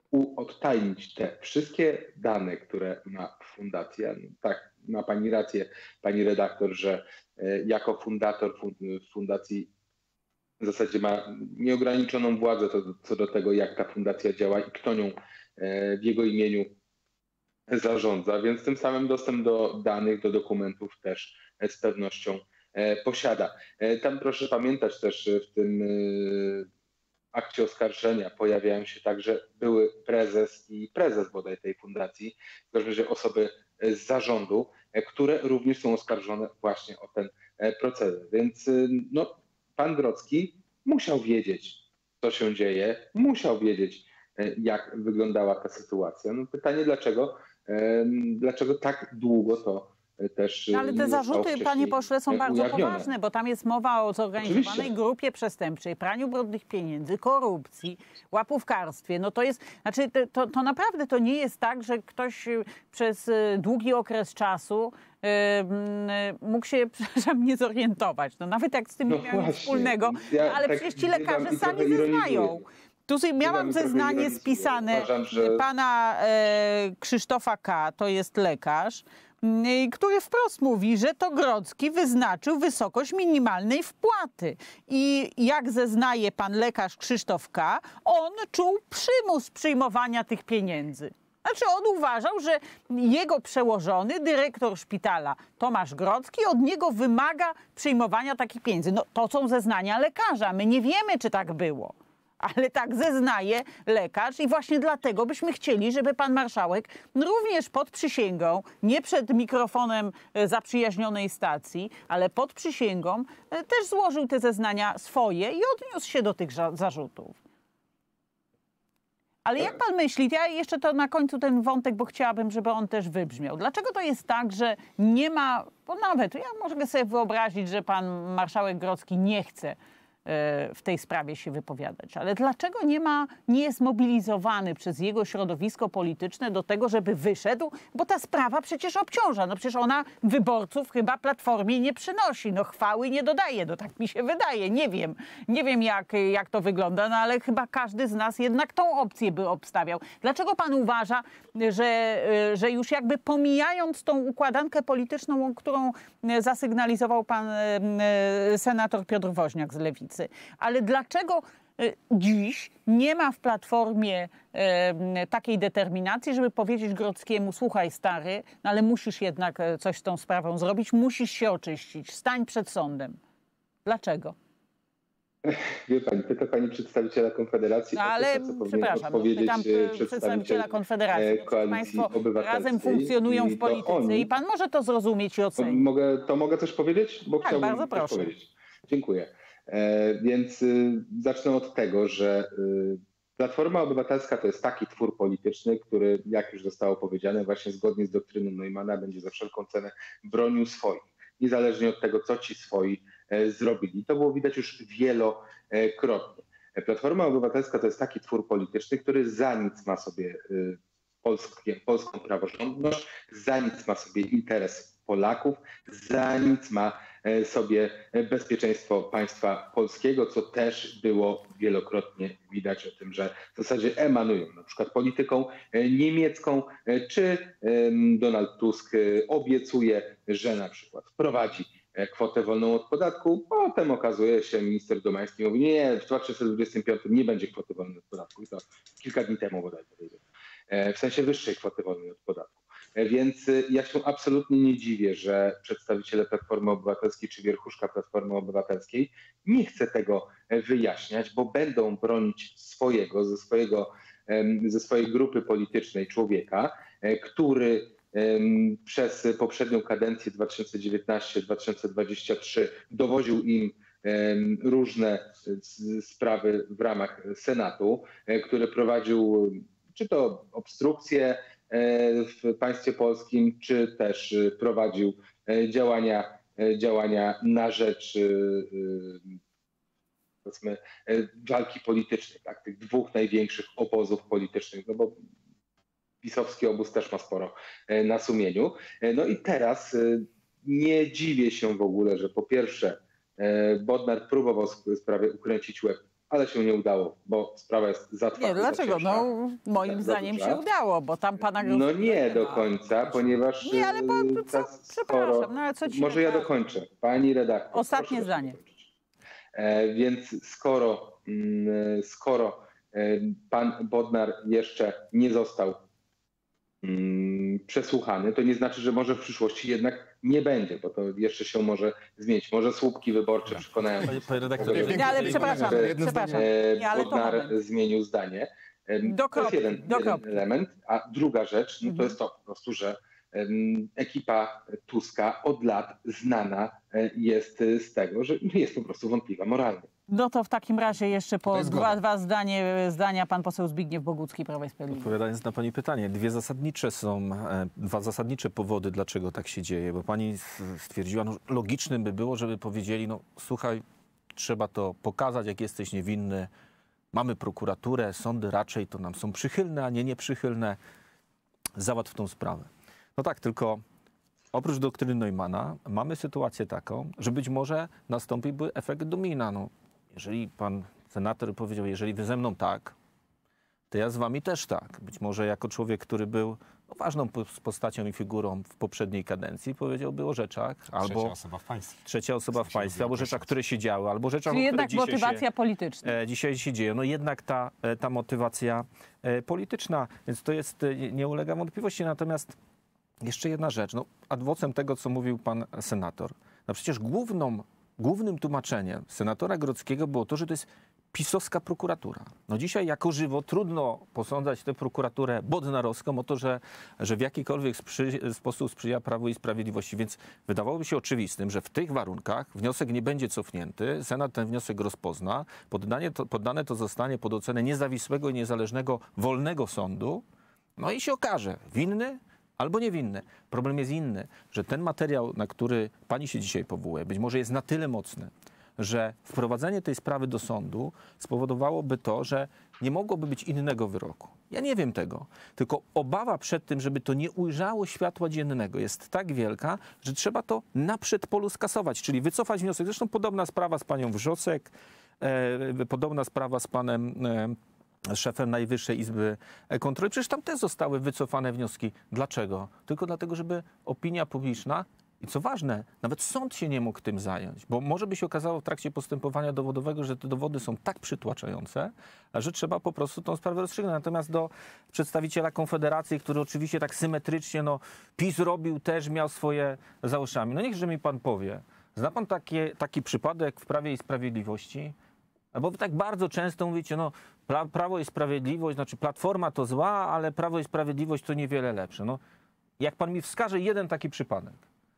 odtajnić te wszystkie dane, które ma fundacja. No tak, ma pani rację, pani redaktor, że jako fundator fundacji w zasadzie ma nieograniczoną władzę co do tego, jak ta fundacja działa i kto nią w jego imieniu zarządza, więc tym samym dostęp do danych, do dokumentów też z pewnością posiada. Tam proszę pamiętać też w tym akcie oskarżenia pojawiają się także były prezes i prezes bodaj tej fundacji, w każdym razie osoby z zarządu, które również są oskarżone właśnie o ten proceder. Więc no, pan Grodzki musiał wiedzieć, co się dzieje, musiał wiedzieć, jak wyglądała ta sytuacja. No pytanie, dlaczego tak długo to też no, ale te zarzuty, panie pośle, są bardzo ujawnione. poważne, bo tam jest mowa o zorganizowanej Oczywiście. grupie przestępczej, praniu brudnych pieniędzy, korupcji, łapówkarstwie. No to jest, znaczy to naprawdę to nie jest tak, że ktoś przez długi okres czasu mógł się, przepraszam, nie zorientować. No nawet jak z tym nie miałem nic wspólnego, ale tak przecież ci lekarze bywam i sami trochę zeznają. ironizuję. Tutaj miałam Bywam i trochę zeznanie ironizuję. spisane Uważam, że pana Krzysztofa K., to jest lekarz, który wprost mówi, że to Grodzki wyznaczył wysokość minimalnej wpłaty. I jak zeznaje pan lekarz Krzysztof K., on czuł przymus przyjmowania tych pieniędzy. Znaczy on uważał, że jego przełożony, dyrektor szpitala Tomasz Grodzki, od niego wymaga przyjmowania takich pieniędzy. No to są zeznania lekarza. My nie wiemy, czy tak było. Ale tak zeznaje lekarz i właśnie dlatego byśmy chcieli, żeby pan marszałek również pod przysięgą, nie przed mikrofonem zaprzyjaźnionej stacji, ale pod przysięgą też złożył te zeznania swoje i odniósł się do tych zarzutów. Ale jak pan myśli, ja jeszcze to na końcu ten wątek, bo chciałabym, żeby on też wybrzmiał. Dlaczego to jest tak, że nie ma, bo nawet ja mogę sobie wyobrazić, że pan marszałek Grodzki nie chce w tej sprawie się wypowiadać. Ale dlaczego nie jest mobilizowany przez jego środowisko polityczne do tego, żeby wyszedł? Bo ta sprawa przecież obciąża. No przecież ona wyborców chyba Platformie nie przynosi. No chwały nie dodaje. No tak mi się wydaje. Nie wiem jak to wygląda, no ale chyba każdy z nas jednak tą opcję by obstawiał. Dlaczego pan uważa, że już jakby pomijając tą układankę polityczną, którą zasygnalizował pan senator Piotr Woźniak z Lewicy, ale dlaczego dziś nie ma w Platformie takiej determinacji, żeby powiedzieć Grodzkiemu: słuchaj stary, no ale musisz jednak coś z tą sprawą zrobić, musisz się oczyścić, stań przed sądem. Dlaczego? Wie pani, pyta pani przedstawiciela Konfederacji, no, ale przepraszam, pytam przedstawiciela Konfederacji. Państwo razem funkcjonują w polityce i pan może to zrozumieć i ocenić. Mogę coś powiedzieć? Bo tak, chciałbym bardzo proszę. powiedzieć. Dziękuję. Więc zacznę od tego, że Platforma Obywatelska to jest taki twór polityczny, który, jak już zostało powiedziane, właśnie zgodnie z doktryną Neumana będzie za wszelką cenę bronił swoich, niezależnie od tego, co ci swoi zrobili. To było widać już wielokrotnie. Platforma Obywatelska to jest taki twór polityczny, który za nic ma sobie polską praworządność, za nic ma sobie interes Polaków, za nic ma sobie bezpieczeństwo państwa polskiego, co też było wielokrotnie widać o tym, że w zasadzie emanują na przykład polityką niemiecką, czy Donald Tusk obiecuje, że na przykład wprowadzi kwotę wolną od podatku, potem okazuje się, minister Domański mówi: nie, w 2025 nie będzie kwoty wolnej od podatku. I to kilka dni temu bodaj powiedział. W sensie wyższej kwoty wolnej od podatku. Więc ja się absolutnie nie dziwię, że przedstawiciele Platformy Obywatelskiej czy wierchuszka Platformy Obywatelskiej nie chce tego wyjaśniać, bo będą bronić ze swojej grupy politycznej człowieka, który przez poprzednią kadencję 2019-2023 dowodził im różne sprawy w ramach Senatu, który prowadził czy to obstrukcje w państwie polskim, czy też prowadził działania na rzecz powiedzmy walki politycznej, tak, tych dwóch największych obozów politycznych, no bo pisowski obóz też ma sporo na sumieniu. No i teraz nie dziwię się w ogóle, że po pierwsze Bodnar próbował w sprawie ukręcić łeb ale się nie udało, bo sprawa jest za trwała. Nie, dlaczego? No, moim zdaniem się udało, bo tam pana... No nie do końca, ponieważ... Nie, ale przepraszam, no ale co ci... Może ja dokończę. Pani redaktor. Ostatnie zdanie. Więc skoro pan Bodnar jeszcze nie został przesłuchany, to nie znaczy, że może w przyszłości jednak nie będzie, bo to jeszcze się może zmienić. Może słupki wyborcze przekonają. Panie redaktorze, ale przepraszam. Bodnar zmienił zdanie. To jest jeden element. A druga rzecz, no to jest to po prostu, że ekipa Tuska od lat znana jest z tego, że jest po prostu wątpliwa moralnie. No to w takim razie jeszcze po dwa zdania pan poseł Zbigniew Bogucki, Prawo i Sprawiedliwość. Odpowiadając na pani pytanie, dwa zasadnicze powody, dlaczego tak się dzieje, bo pani stwierdziła, no logicznym by było, żeby powiedzieli, no słuchaj, trzeba to pokazać, jak jesteś niewinny, mamy prokuraturę, sądy raczej to nam są przychylne, a nie nieprzychylne, załatw tą sprawę. No tak, tylko oprócz doktryny Neumana mamy sytuację taką, że być może nastąpiłby efekt domina. No, jeżeli pan senator powiedział, jeżeli wy ze mną tak, to ja z wami też tak. Być może jako człowiek, który był ważną postacią i figurą w poprzedniej kadencji, powiedziałby o rzeczach, albo trzecia osoba w państwie, albo rzeczach, które się działy, albo rzeczach, czyli jednak motywacja polityczna. Dzisiaj się dzieje. No jednak ta motywacja polityczna, więc to jest, nie ulega wątpliwości. Natomiast jeszcze jedna rzecz, no, adwocem tego, co mówił pan senator. No przecież głównym tłumaczeniem senatora Grodzkiego było to, że to jest pisowska prokuratura. No dzisiaj jako żywo trudno posądzać tę prokuraturę bodnarowską o to, że w jakikolwiek sposób sprzyja Prawu i Sprawiedliwości. Więc wydawałoby się oczywistym, że w tych warunkach wniosek nie będzie cofnięty, Senat ten wniosek rozpozna, poddane to zostanie pod ocenę niezawisłego i niezależnego, wolnego sądu, no i się okaże, winny albo niewinny. Problem jest inny, że ten materiał, na który pani się dzisiaj powołuje, być może jest na tyle mocny, że wprowadzenie tej sprawy do sądu spowodowałoby to, że nie mogłoby być innego wyroku. Ja nie wiem tego, tylko obawa przed tym, żeby to nie ujrzało światła dziennego jest tak wielka, że trzeba to na przedpolu skasować, czyli wycofać wniosek. Zresztą podobna sprawa z panią Wrzosek, podobna sprawa z panem szefem Najwyższej Izby Kontroli. Przecież tam też zostały wycofane wnioski. Dlaczego? Tylko dlatego, żeby opinia publiczna i co ważne, nawet sąd się nie mógł tym zająć, bo może by się okazało w trakcie postępowania dowodowego, że te dowody są tak przytłaczające, że trzeba po prostu tą sprawę rozstrzygnąć. Natomiast do przedstawiciela Konfederacji, który oczywiście tak symetrycznie, no PiS robił, też miał swoje za uszami. No niechże mi pan powie, zna pan taki przypadek w Prawie i Sprawiedliwości? Bo wy tak bardzo często mówicie, no Prawo i Sprawiedliwość, znaczy Platforma to zła, ale Prawo i Sprawiedliwość to niewiele lepsze. No, jak pan mi wskaże jeden taki przypadek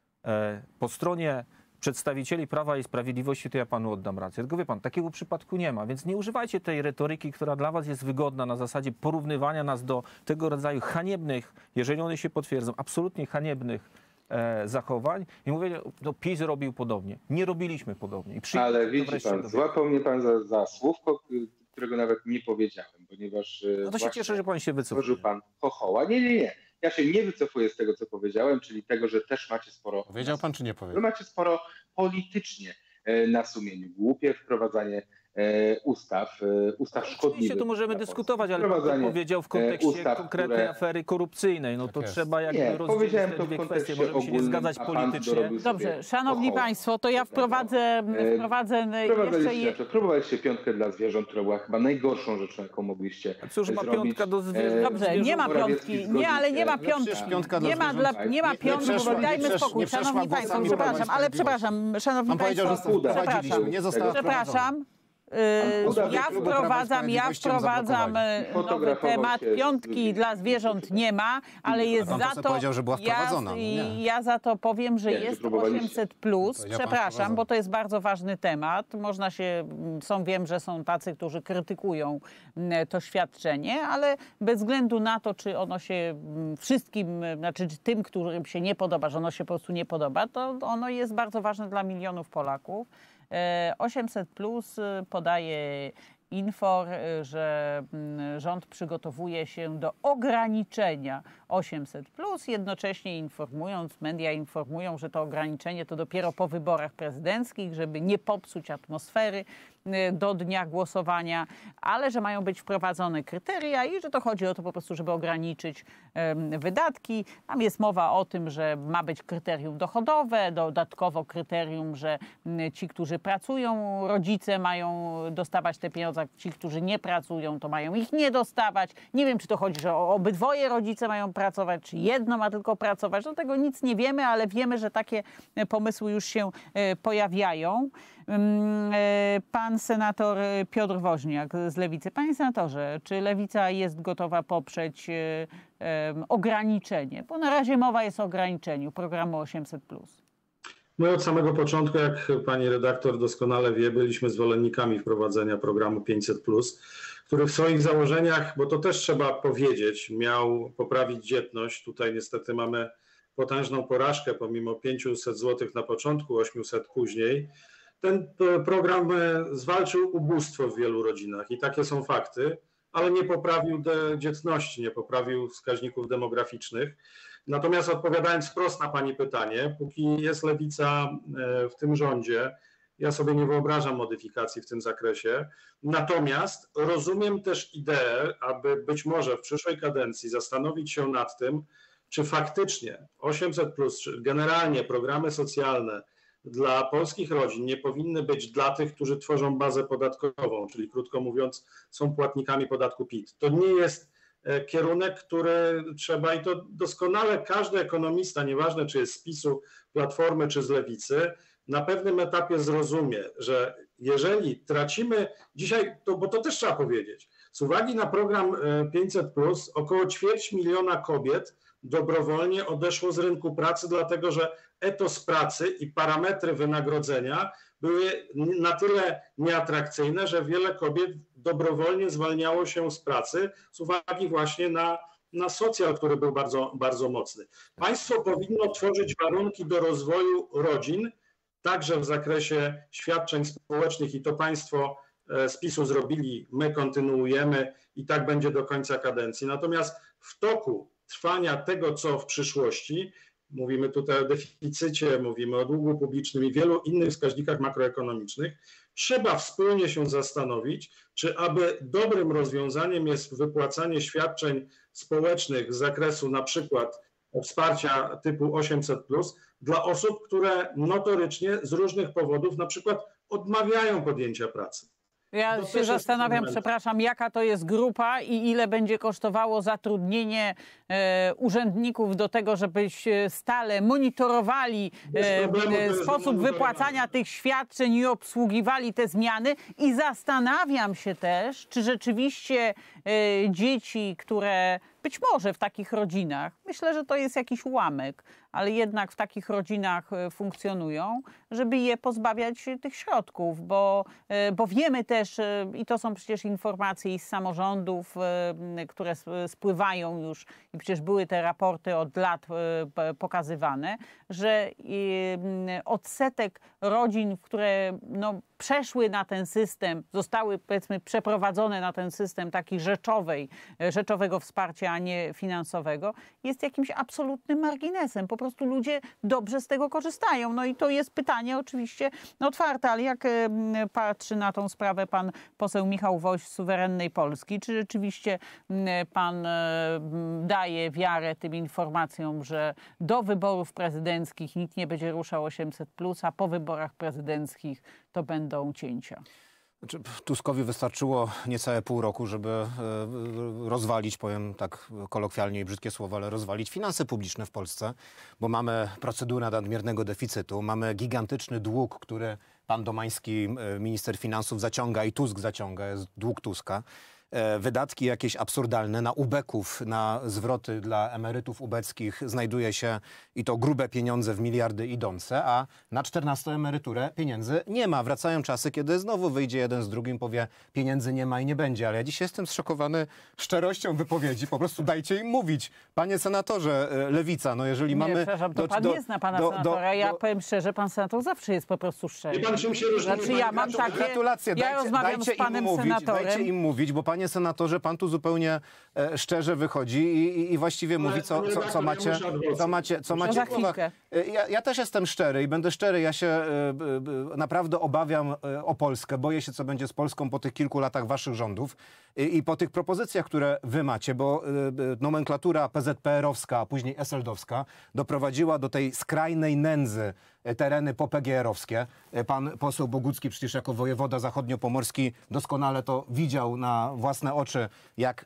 po stronie przedstawicieli Prawa i Sprawiedliwości, to ja panu oddam rację. Tylko wie pan, takiego przypadku nie ma, więc nie używajcie tej retoryki, która dla was jest wygodna na zasadzie porównywania nas do tego rodzaju haniebnych, jeżeli one się potwierdzą, absolutnie haniebnych zachowań i mówię, no PiS robił podobnie. Nie robiliśmy podobnie. Ale widzi pan, złapał mnie pan za słówko, którego nawet nie powiedziałem, ponieważ... No to się cieszę, że pan się wycofuje. Tworzył pan chochoła. Nie. Ja się nie wycofuję z tego, co powiedziałem, czyli tego, że też macie sporo... Powiedział pan, czy nie powiedział? Wy macie sporo politycznie na sumieniu. Głupie wprowadzanie ustaw szkodliwych. Oczywiście tu możemy dyskutować, ale pan powiedział w kontekście konkretnej afery korupcyjnej. No to trzeba jakby rozdzielić te dwie kwestie. Możemy się nie zgadzać politycznie. Dobrze, szanowni państwo, to ja wprowadzę jeszcze... Próbowaliście piątkę dla zwierząt, która była chyba najgorszą rzeczą, jaką mogliście Cóż ma piątka do zwierząt? Dobrze, nie ma piątki. Nie, ale nie ma piątki. Nie ma piątki, bo dajmy spokój. Szanowni państwo, przepraszam, szanowni państwo, przepraszam. Ja wprowadzam nowy temat. Piątki dla zwierząt nie ma, ale jest za to... powiedział, że była wprowadzona. Ja za to powiem, że jest 800+. Przepraszam, bo to jest bardzo ważny temat. Wiem, że są tacy, którzy krytykują to świadczenie, ale bez względu na to, czy ono się wszystkim, znaczy tym, którym się nie podoba, że ono się po prostu nie podoba, to ono jest bardzo ważne dla milionów Polaków. 800+ podaje Infor, że rząd przygotowuje się do ograniczenia 800+, jednocześnie media informują, że to ograniczenie to dopiero po wyborach prezydenckich, żeby nie popsuć atmosfery do dnia głosowania, ale że mają być wprowadzone kryteria i że to chodzi o to po prostu, żeby ograniczyć wydatki. Tam jest mowa o tym, że ma być kryterium dochodowe, dodatkowo kryterium, że ci, którzy pracują, rodzice mają dostawać te pieniądze, ci, którzy nie pracują, to mają ich nie dostawać. Nie wiem, czy to chodzi, że obydwoje rodzice mają pracować, czy jedno ma tylko pracować. Do tego nic nie wiemy, ale wiemy, że takie pomysły już się pojawiają. Pan senator Piotr Woźniak z Lewicy. Panie senatorze, czy Lewica jest gotowa poprzeć ograniczenie? Bo na razie mowa jest o ograniczeniu programu 800+. My od samego początku, jak pani redaktor doskonale wie, byliśmy zwolennikami wprowadzenia programu 500+, który w swoich założeniach, bo to też trzeba powiedzieć, miał poprawić dzietność. Tutaj niestety mamy potężną porażkę, pomimo 500 zł na początku, 800 później. Ten program zwalczył ubóstwo w wielu rodzinach i takie są fakty, ale nie poprawił dzietności, nie poprawił wskaźników demograficznych. Natomiast odpowiadając wprost na pani pytanie, póki jest Lewica w tym rządzie, ja sobie nie wyobrażam modyfikacji w tym zakresie. Natomiast rozumiem też ideę, aby być może w przyszłej kadencji zastanowić się nad tym, czy faktycznie 800+, czy generalnie programy socjalne dla polskich rodzin nie powinny być dla tych, którzy tworzą bazę podatkową, czyli krótko mówiąc są płatnikami podatku PIT. To nie jest kierunek, który trzeba, i to doskonale każdy ekonomista, nieważne czy jest z PiS-u, Platformy czy z Lewicy, na pewnym etapie zrozumie, że jeżeli tracimy dzisiaj, bo to też trzeba powiedzieć, z uwagi na program 500+, około 250 000 kobiet dobrowolnie odeszło z rynku pracy, dlatego że etos pracy i parametry wynagrodzenia były na tyle nieatrakcyjne, że wiele kobiet dobrowolnie zwalniało się z pracy z uwagi właśnie na socjal, który był bardzo, bardzo mocny. Państwo powinno tworzyć warunki do rozwoju rodzin, także w zakresie świadczeń społecznych i to państwo z PiS-u zrobili, my kontynuujemy i tak będzie do końca kadencji. Natomiast w toku trwania tego, co w przyszłości, mówimy tutaj o deficycie, mówimy o długu publicznym i wielu innych wskaźnikach makroekonomicznych, trzeba wspólnie się zastanowić, czy aby dobrym rozwiązaniem jest wypłacanie świadczeń społecznych z zakresu na przykład wsparcia typu 800+, dla osób, które notorycznie z różnych powodów na przykład odmawiają podjęcia pracy. Ja się zastanawiam, przepraszam, jaka to jest grupa i ile będzie kosztowało zatrudnienie urzędników do tego, żeby stale monitorowali sposób wypłacania tych świadczeń i obsługiwali te zmiany. I zastanawiam się też, czy rzeczywiście dzieci, które być może w takich rodzinach, myślę, że to jest jakiś ułamek, ale jednak w takich rodzinach funkcjonują, żeby je pozbawiać tych środków, bo wiemy też, i to są przecież informacje i z samorządów, które spływają już i przecież były te raporty od lat pokazywane, że odsetek rodzin, które przeszły na ten system, zostały powiedzmy przeprowadzone na ten system taki rzeczowego wsparcia, a nie finansowego, jest jakimś absolutnym marginesem. Po prostu ludzie dobrze z tego korzystają. No i to jest pytanie oczywiście otwarte, ale jak patrzy na tą sprawę pan poseł Michał Woś z Suwerennej Polski, czy rzeczywiście pan daje wiarę tym informacjom, że do wyborów prezydenckich nikt nie będzie ruszał 800+, a po wyborach prezydenckich to będą cięcia? Tuskowi wystarczyło niecałe pół roku, żeby rozwalić, powiem tak kolokwialnie i brzydkie słowo, ale rozwalić finanse publiczne w Polsce, bo mamy procedurę nadmiernego deficytu, mamy gigantyczny dług, który pan Domański, minister finansów, zaciąga i Tusk zaciąga, jest dług Tuska. Wydatki jakieś absurdalne na ubeków, na zwroty dla emerytów ubeckich znajduje się i to grube pieniądze w miliardy idące, a na 14 emeryturę pieniędzy nie ma. Wracają czasy, kiedy znowu wyjdzie jeden z drugim, powie pieniędzy nie ma i nie będzie. Ale ja dzisiaj jestem zszokowany szczerością wypowiedzi. Po prostu dajcie im mówić. Panie senatorze, Lewica, jeżeli mamy... Przepraszam, to pan nie zna pana senatora. Ja powiem szczerze, pan senator zawsze jest po prostu szczery. Pan czym się różni? Znaczy ja mam takie... Gratulacje. Ja rozmawiam z panem senatorem. Dajcie im mówić, bo panie panie senatorze, pan tu zupełnie szczerze wychodzi i właściwie mówi, co macie Za w głowach. chwilkę. Ja też jestem szczery i będę szczery. Ja się naprawdę obawiam o Polskę. Boję się, co będzie z Polską po tych kilku latach waszych rządów i po tych propozycjach, które wy macie, bo nomenklatura PZPR-owska, a później SLD-owska doprowadziła do tej skrajnej nędzy tereny popGR-owskie. Pan poseł Bogucki przecież jako wojewoda zachodniopomorski doskonale to widział na własne oczy, jak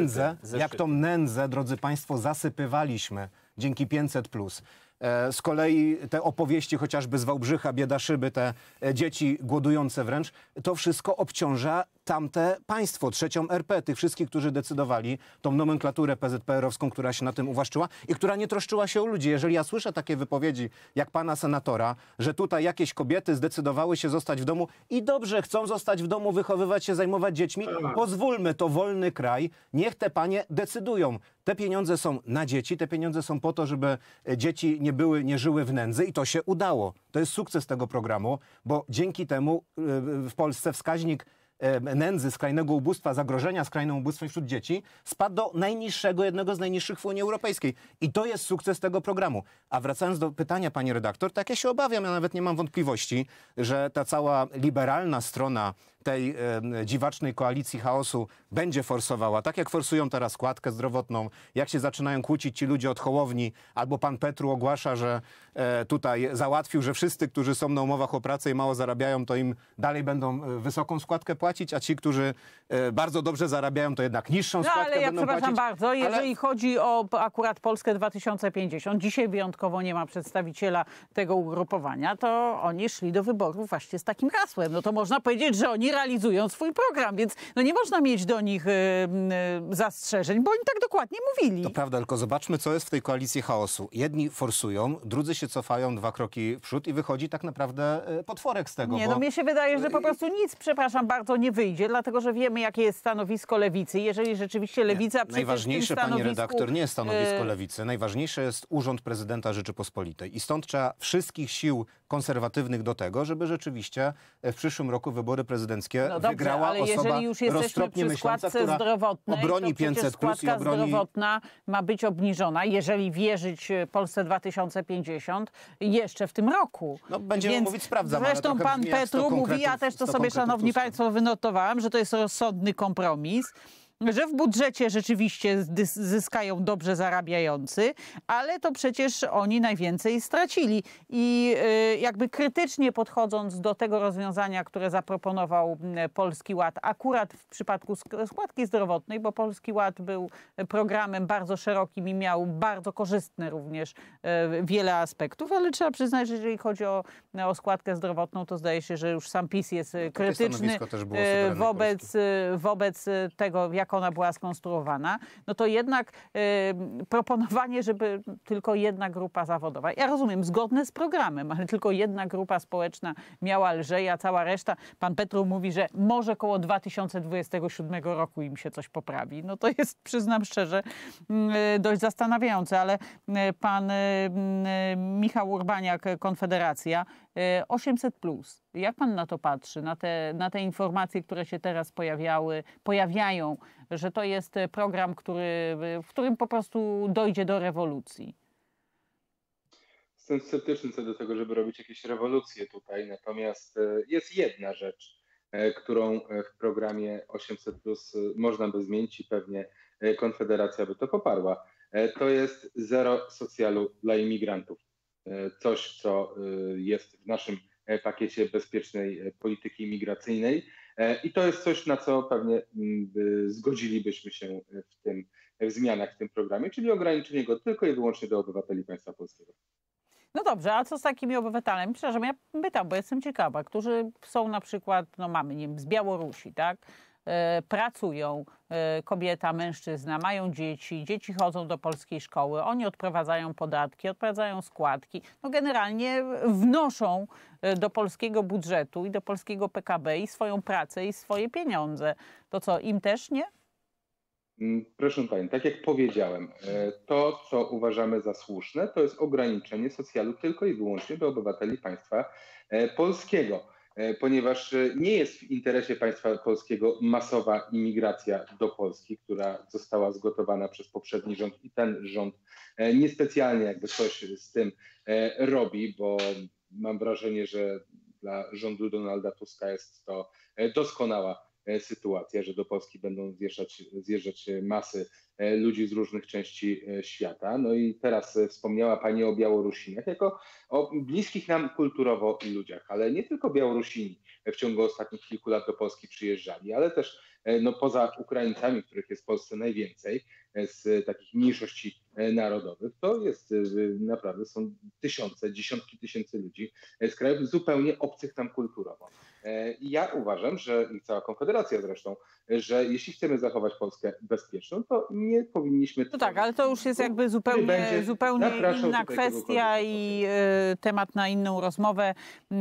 tą nędzę, drodzy państwo, zasypywaliśmy dzięki 500+. Z kolei te opowieści chociażby z Wałbrzycha, Biedaszyby, te dzieci głodujące wręcz, to wszystko obciąża tamte państwo, trzecią RP, tych wszystkich, którzy decydowali, tą nomenklaturę PZPR-owską, która się na tym uwłaszczyła i która nie troszczyła się o ludzi. Jeżeli ja słyszę takie wypowiedzi jak pana senatora, że tutaj jakieś kobiety zdecydowały się zostać w domu i dobrze chcą zostać w domu, wychowywać się, zajmować dziećmi, pozwólmy, to wolny kraj, niech te panie decydują. Te pieniądze są na dzieci, te pieniądze są po to, żeby dzieci nie żyły w nędzy i to się udało. To jest sukces tego programu, bo dzięki temu w Polsce wskaźnik nędzy, skrajnego ubóstwa, zagrożenia skrajnym ubóstwem wśród dzieci spadł do najniższego, jednego z najniższych w Unii Europejskiej. I to jest sukces tego programu. A wracając do pytania, pani redaktor, tak ja się obawiam, ja nawet nie mam wątpliwości, że ta cała liberalna strona tej dziwacznej koalicji chaosu będzie forsowała, tak jak forsują teraz składkę zdrowotną, jak się zaczynają kłócić ci ludzie od Hołowni, albo pan Petru ogłasza, że tutaj załatwił, że wszyscy, którzy są na umowach o pracę i mało zarabiają, to im dalej będą wysoką składkę płacić, a ci, którzy bardzo dobrze zarabiają, to jednak niższą składkę ale ja będą płacić. przepraszam bardzo, jeżeli chodzi o akurat Polskę 2050, dzisiaj wyjątkowo nie ma przedstawiciela tego ugrupowania, to oni szli do wyborów właśnie z takim hasłem. No to można powiedzieć, że oni realizują swój program, więc no nie można mieć do nich zastrzeżeń, bo oni tak dokładnie mówili. To prawda, tylko zobaczmy, co jest w tej koalicji chaosu. Jedni forsują, drudzy się cofają 2 kroki w przód i wychodzi tak naprawdę potworek z tego. Nie, no mnie się wydaje, że po prostu nic, przepraszam bardzo, nie wyjdzie, dlatego że wiemy, jakie jest stanowisko lewicy. Jeżeli rzeczywiście lewica najważniejsze, pani redaktor, nie jest stanowisko lewicy. Najważniejsze jest Urząd Prezydenta Rzeczypospolitej. I stąd trzeba wszystkich sił konserwatywnych do tego, żeby rzeczywiście w przyszłym roku wybory prezydenckie wygrała ale osoba jeżeli już jesteśmy przy składce zdrowotnej, obroni to przecież 500+ składka zdrowotna ma być obniżona, jeżeli wierzyć Polsce 2050, jeszcze w tym roku. No, będziemy mówić, sprawdzam. Zresztą pan Petru mówi, ja też to sobie, szanowni państwo, wynotowałam, że to jest rozsądny kompromis, że w budżecie rzeczywiście zyskają dobrze zarabiający, ale to przecież oni najwięcej stracili. I jakby krytycznie podchodząc do tego rozwiązania, które zaproponował Polski Ład, akurat w przypadku składki zdrowotnej, bo Polski Ład był programem bardzo szerokim i miał bardzo korzystne również wiele aspektów, ale trzeba przyznać, że jeżeli chodzi o składkę zdrowotną, to zdaje się, że już sam PiS jest krytyczny wobec tego, jak ona była skonstruowana, no to jednak proponowanie, żeby tylko jedna grupa zawodowa, ja rozumiem, zgodne z programem, ale tylko jedna grupa społeczna miała lżej, a cała reszta, pan Petru mówi, że może koło 2027 roku im się coś poprawi. No to jest, przyznam szczerze, dość zastanawiające, ale pan Michał Urbaniak, Konfederacja, 800+. Jak pan na to patrzy, na te informacje, które się teraz pojawiają, że to jest program, w którym po prostu dojdzie do rewolucji? Jestem sceptyczny co do tego, żeby robić jakieś rewolucje tutaj, natomiast jest jedna rzecz, którą w programie 800+ można by zmienić i pewnie Konfederacja by to poparła. To jest zero socjalu dla imigrantów. Coś, co jest w naszym pakiecie bezpiecznej polityki imigracyjnej i to jest coś, na co pewnie zgodzilibyśmy się w zmianach w tym programie, czyli ograniczenie go tylko i wyłącznie do obywateli państwa polskiego. No dobrze, a co z takimi obywatelami? Przepraszam, ja pytam, bo jestem ciekawa, którzy są na przykład, no mamy, nie wiem, z Białorusi, tak? Pracują, kobieta, mężczyzna, mają dzieci, dzieci chodzą do polskiej szkoły, oni odprowadzają podatki, odprowadzają składki, no generalnie wnoszą do polskiego budżetu i do polskiego PKB i swoją pracę i swoje pieniądze. To co, im też nie? Proszę pani, tak jak powiedziałem, to co uważamy za słuszne, to jest ograniczenie socjalu tylko i wyłącznie do obywateli państwa polskiego. ponieważ nie jest w interesie państwa polskiego masowa imigracja do Polski, która została zgotowana przez poprzedni rząd i ten rząd niespecjalnie jakby coś z tym robi, bo mam wrażenie, że dla rządu Donalda Tuska jest to doskonała sytuacja, że do Polski będą zjeżdżać masy ludzi z różnych części świata. No i teraz wspomniała Pani o Białorusinach jako o bliskich nam kulturowo ludziach, ale nie tylko Białorusini w ciągu ostatnich kilku lat do Polski przyjeżdżali, ale też poza Ukraińcami, których jest w Polsce najwięcej, z takich mniejszości narodowych, to jest naprawdę, są tysiące, dziesiątki tysięcy ludzi z krajów zupełnie obcych nam kulturowo. I ja uważam, że i cała Konfederacja zresztą, że jeśli chcemy zachować Polskę bezpieczną, to nie powinniśmy... No tak, ale to już jest jakby zupełnie inna kwestia i temat na inną rozmowę.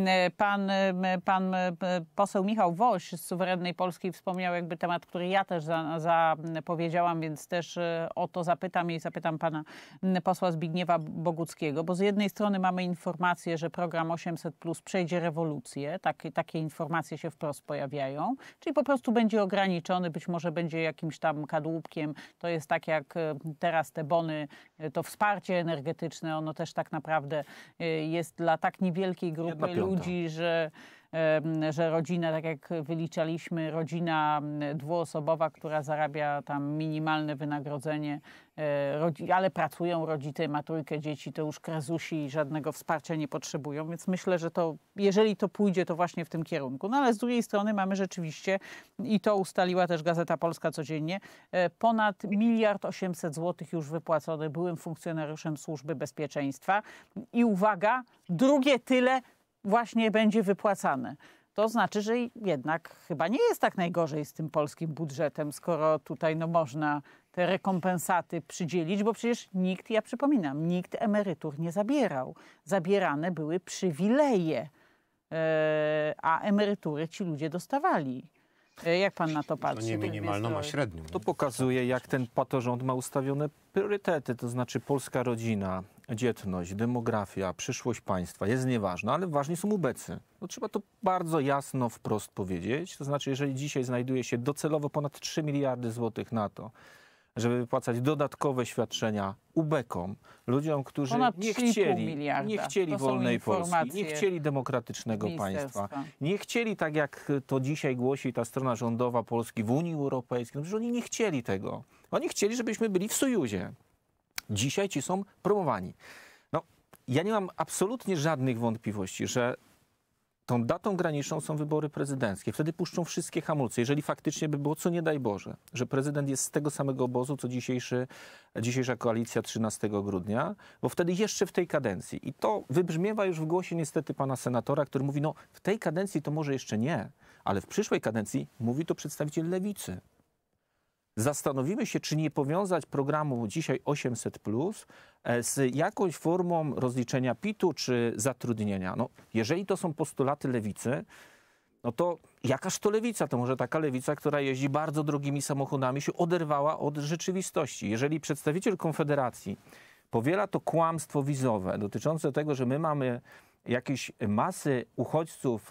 Pan poseł Michał Woś z Suwerennej Polski wspomniał jakby temat, który ja też zapowiedziałam, więc też o to zapytam i zapytam pana posła Zbigniewa Boguckiego, bo z jednej strony mamy informację, że program 800+ przejdzie rewolucję, takie informacje się wprost pojawiają, czyli po prostu będzie ograniczony, być może będzie jakimś tam kadłubkiem. To jest tak jak teraz te bony, to wsparcie energetyczne, ono też tak naprawdę jest dla tak niewielkiej grupy ludzi, że rodzina, tak jak wyliczaliśmy, rodzina dwuosobowa, która zarabia tam minimalne wynagrodzenie, ale pracują rodzice, ma trójkę dzieci, to już krezusi żadnego wsparcia nie potrzebują, więc myślę, że to, jeżeli to pójdzie, to właśnie w tym kierunku. No ale z drugiej strony mamy rzeczywiście, i to ustaliła też Gazeta Polska codziennie, ponad 1 800 000 zł już wypłacone byłym funkcjonariuszem Służby Bezpieczeństwa i uwaga, drugie tyle właśnie będzie wypłacane. To znaczy, że jednak chyba nie jest tak najgorzej z tym polskim budżetem, skoro tutaj można te rekompensaty przydzielić, bo przecież nikt, ja przypominam, nikt emerytur nie zabierał. Zabierane były przywileje, a emerytury ci ludzie dostawali. Jak pan na to patrzy? To nie minimalną, a średnią. To pokazuje, jak ten patorząd ma ustawione priorytety, to znaczy polska rodzina, dzietność, demografia, przyszłość państwa jest nieważna, ale ważni są ubecy. No, trzeba to bardzo jasno, wprost powiedzieć. To znaczy, jeżeli dzisiaj znajduje się docelowo ponad 3 miliardy złotych na to, żeby wypłacać dodatkowe świadczenia ubekom, ludziom, którzy nie chcieli wolnej Polski, nie chcieli demokratycznego państwa, nie chcieli, tak jak to dzisiaj głosi ta strona rządowa Polski w Unii Europejskiej, że oni nie chcieli tego. Oni chcieli, żebyśmy byli w Sojuzie. Dzisiaj ci są promowani. No, ja nie mam absolutnie żadnych wątpliwości, że tą datą graniczną są wybory prezydenckie. Wtedy puszczą wszystkie hamulce. Jeżeli faktycznie by było, co nie daj Boże, że prezydent jest z tego samego obozu, co dzisiejsza koalicja 13 grudnia, bo wtedy jeszcze w tej kadencji. I to wybrzmiewa już w głosie niestety pana senatora, który mówi, no w tej kadencji to może jeszcze nie, ale w przyszłej kadencji mówi to przedstawiciel Lewicy. Zastanowimy się, czy nie powiązać programu dzisiaj 800+ z jakąś formą rozliczenia PIT-u czy zatrudnienia. No, jeżeli to są postulaty Lewicy, no to jakaż to Lewica? To może taka Lewica, która jeździ bardzo drogimi samochodami, się oderwała od rzeczywistości. Jeżeli przedstawiciel Konfederacji powiela to kłamstwo wizowe dotyczące tego, że my mamy jakieś masy uchodźców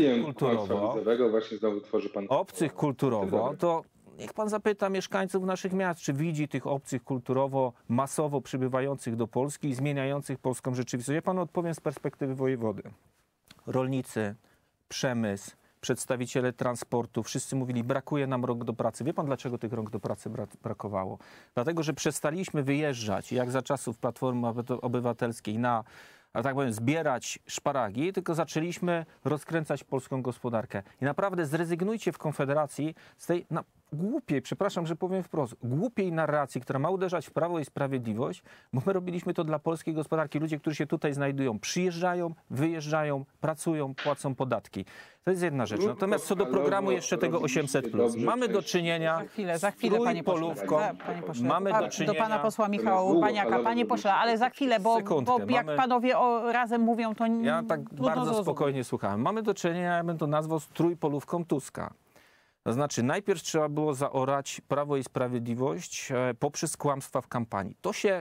obcych kulturowo, to niech pan zapyta mieszkańców naszych miast, czy widzi tych obcych kulturowo, masowo przybywających do Polski i zmieniających polską rzeczywistość. Ja panu odpowiem z perspektywy wojewody. Rolnicy, przemysł, przedstawiciele transportu, wszyscy mówili, brakuje nam rąk do pracy. Wie pan, dlaczego tych rąk do pracy brakowało? Dlatego, że przestaliśmy wyjeżdżać, jak za czasów Platformy Obywatelskiej, ale tak powiem, zbierać szparagi, tylko zaczęliśmy rozkręcać polską gospodarkę. I naprawdę zrezygnujcie w Konfederacji z tej głupiej, przepraszam, że powiem wprost, głupiej narracji, która ma uderzać w Prawo i Sprawiedliwość, bo my robiliśmy to dla polskiej gospodarki. Ludzie, którzy się tutaj znajdują, przyjeżdżają, wyjeżdżają, pracują, płacą podatki. To jest jedna rzecz. Natomiast co do programu jeszcze tego 800+. Mamy do czynienia za chwilę, panie pośle. Mamy do czynienia... Do pana posła Michała Urbaniaka. Panie pośle, ale za chwilę, bo jak panowie razem mówią, to nie. Ja tak bardzo spokojnie słuchałem. Mamy do czynienia, ja bym to nazwał, z trójpolówką Tuska. To znaczy, najpierw trzeba było zaorać Prawo i Sprawiedliwość poprzez kłamstwa w kampanii. To się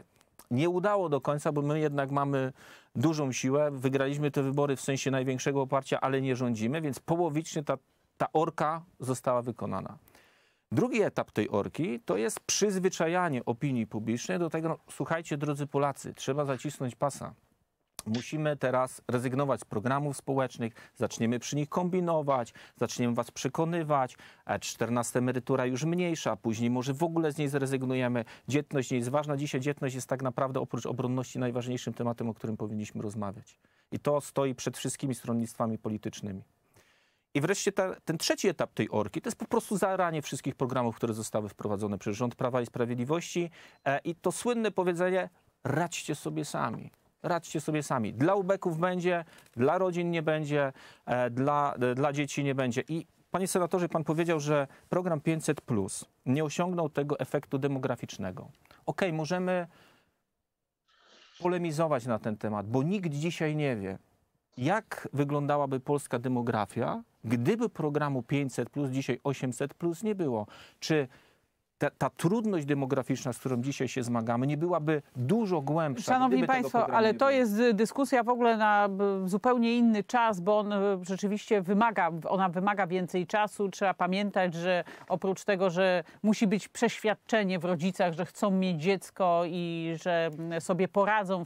nie udało do końca, bo my jednak mamy dużą siłę. Wygraliśmy te wybory w sensie największego oparcia, ale nie rządzimy, więc połowicznie ta orka została wykonana. Drugi etap tej orki to jest przyzwyczajanie opinii publicznej do tego, no, słuchajcie, drodzy Polacy, trzeba zacisnąć pasa. Musimy teraz rezygnować z programów społecznych, zaczniemy przy nich kombinować, zaczniemy was przekonywać, 14 emerytura już mniejsza, później może w ogóle z niej zrezygnujemy. Dzietność nie jest ważna. Dzisiaj dzietność jest tak naprawdę oprócz obronności najważniejszym tematem, o którym powinniśmy rozmawiać. I to stoi przed wszystkimi stronnictwami politycznymi. I wreszcie ten trzeci etap tej orki to jest po prostu zaoranie wszystkich programów, które zostały wprowadzone przez rząd Prawa i Sprawiedliwości i to słynne powiedzenie: radźcie sobie sami. Radźcie sobie sami. Dla ubeków będzie, dla rodzin nie będzie, dla dzieci nie będzie. I panie senatorze, pan powiedział, że program 500+ nie osiągnął tego efektu demograficznego. Okej, możemy polemizować na ten temat, bo nikt dzisiaj nie wie, jak wyglądałaby polska demografia, gdyby programu 500+, dzisiaj 800+ nie było. Czy ta trudność demograficzna, z którą dzisiaj się zmagamy, nie byłaby dużo głębsza? Szanowni Państwo, ale to jest dyskusja w ogóle na zupełnie inny czas, bo on rzeczywiście wymaga więcej czasu. Trzeba pamiętać, że oprócz tego, że musi być przeświadczenie w rodzicach, że chcą mieć dziecko i że sobie poradzą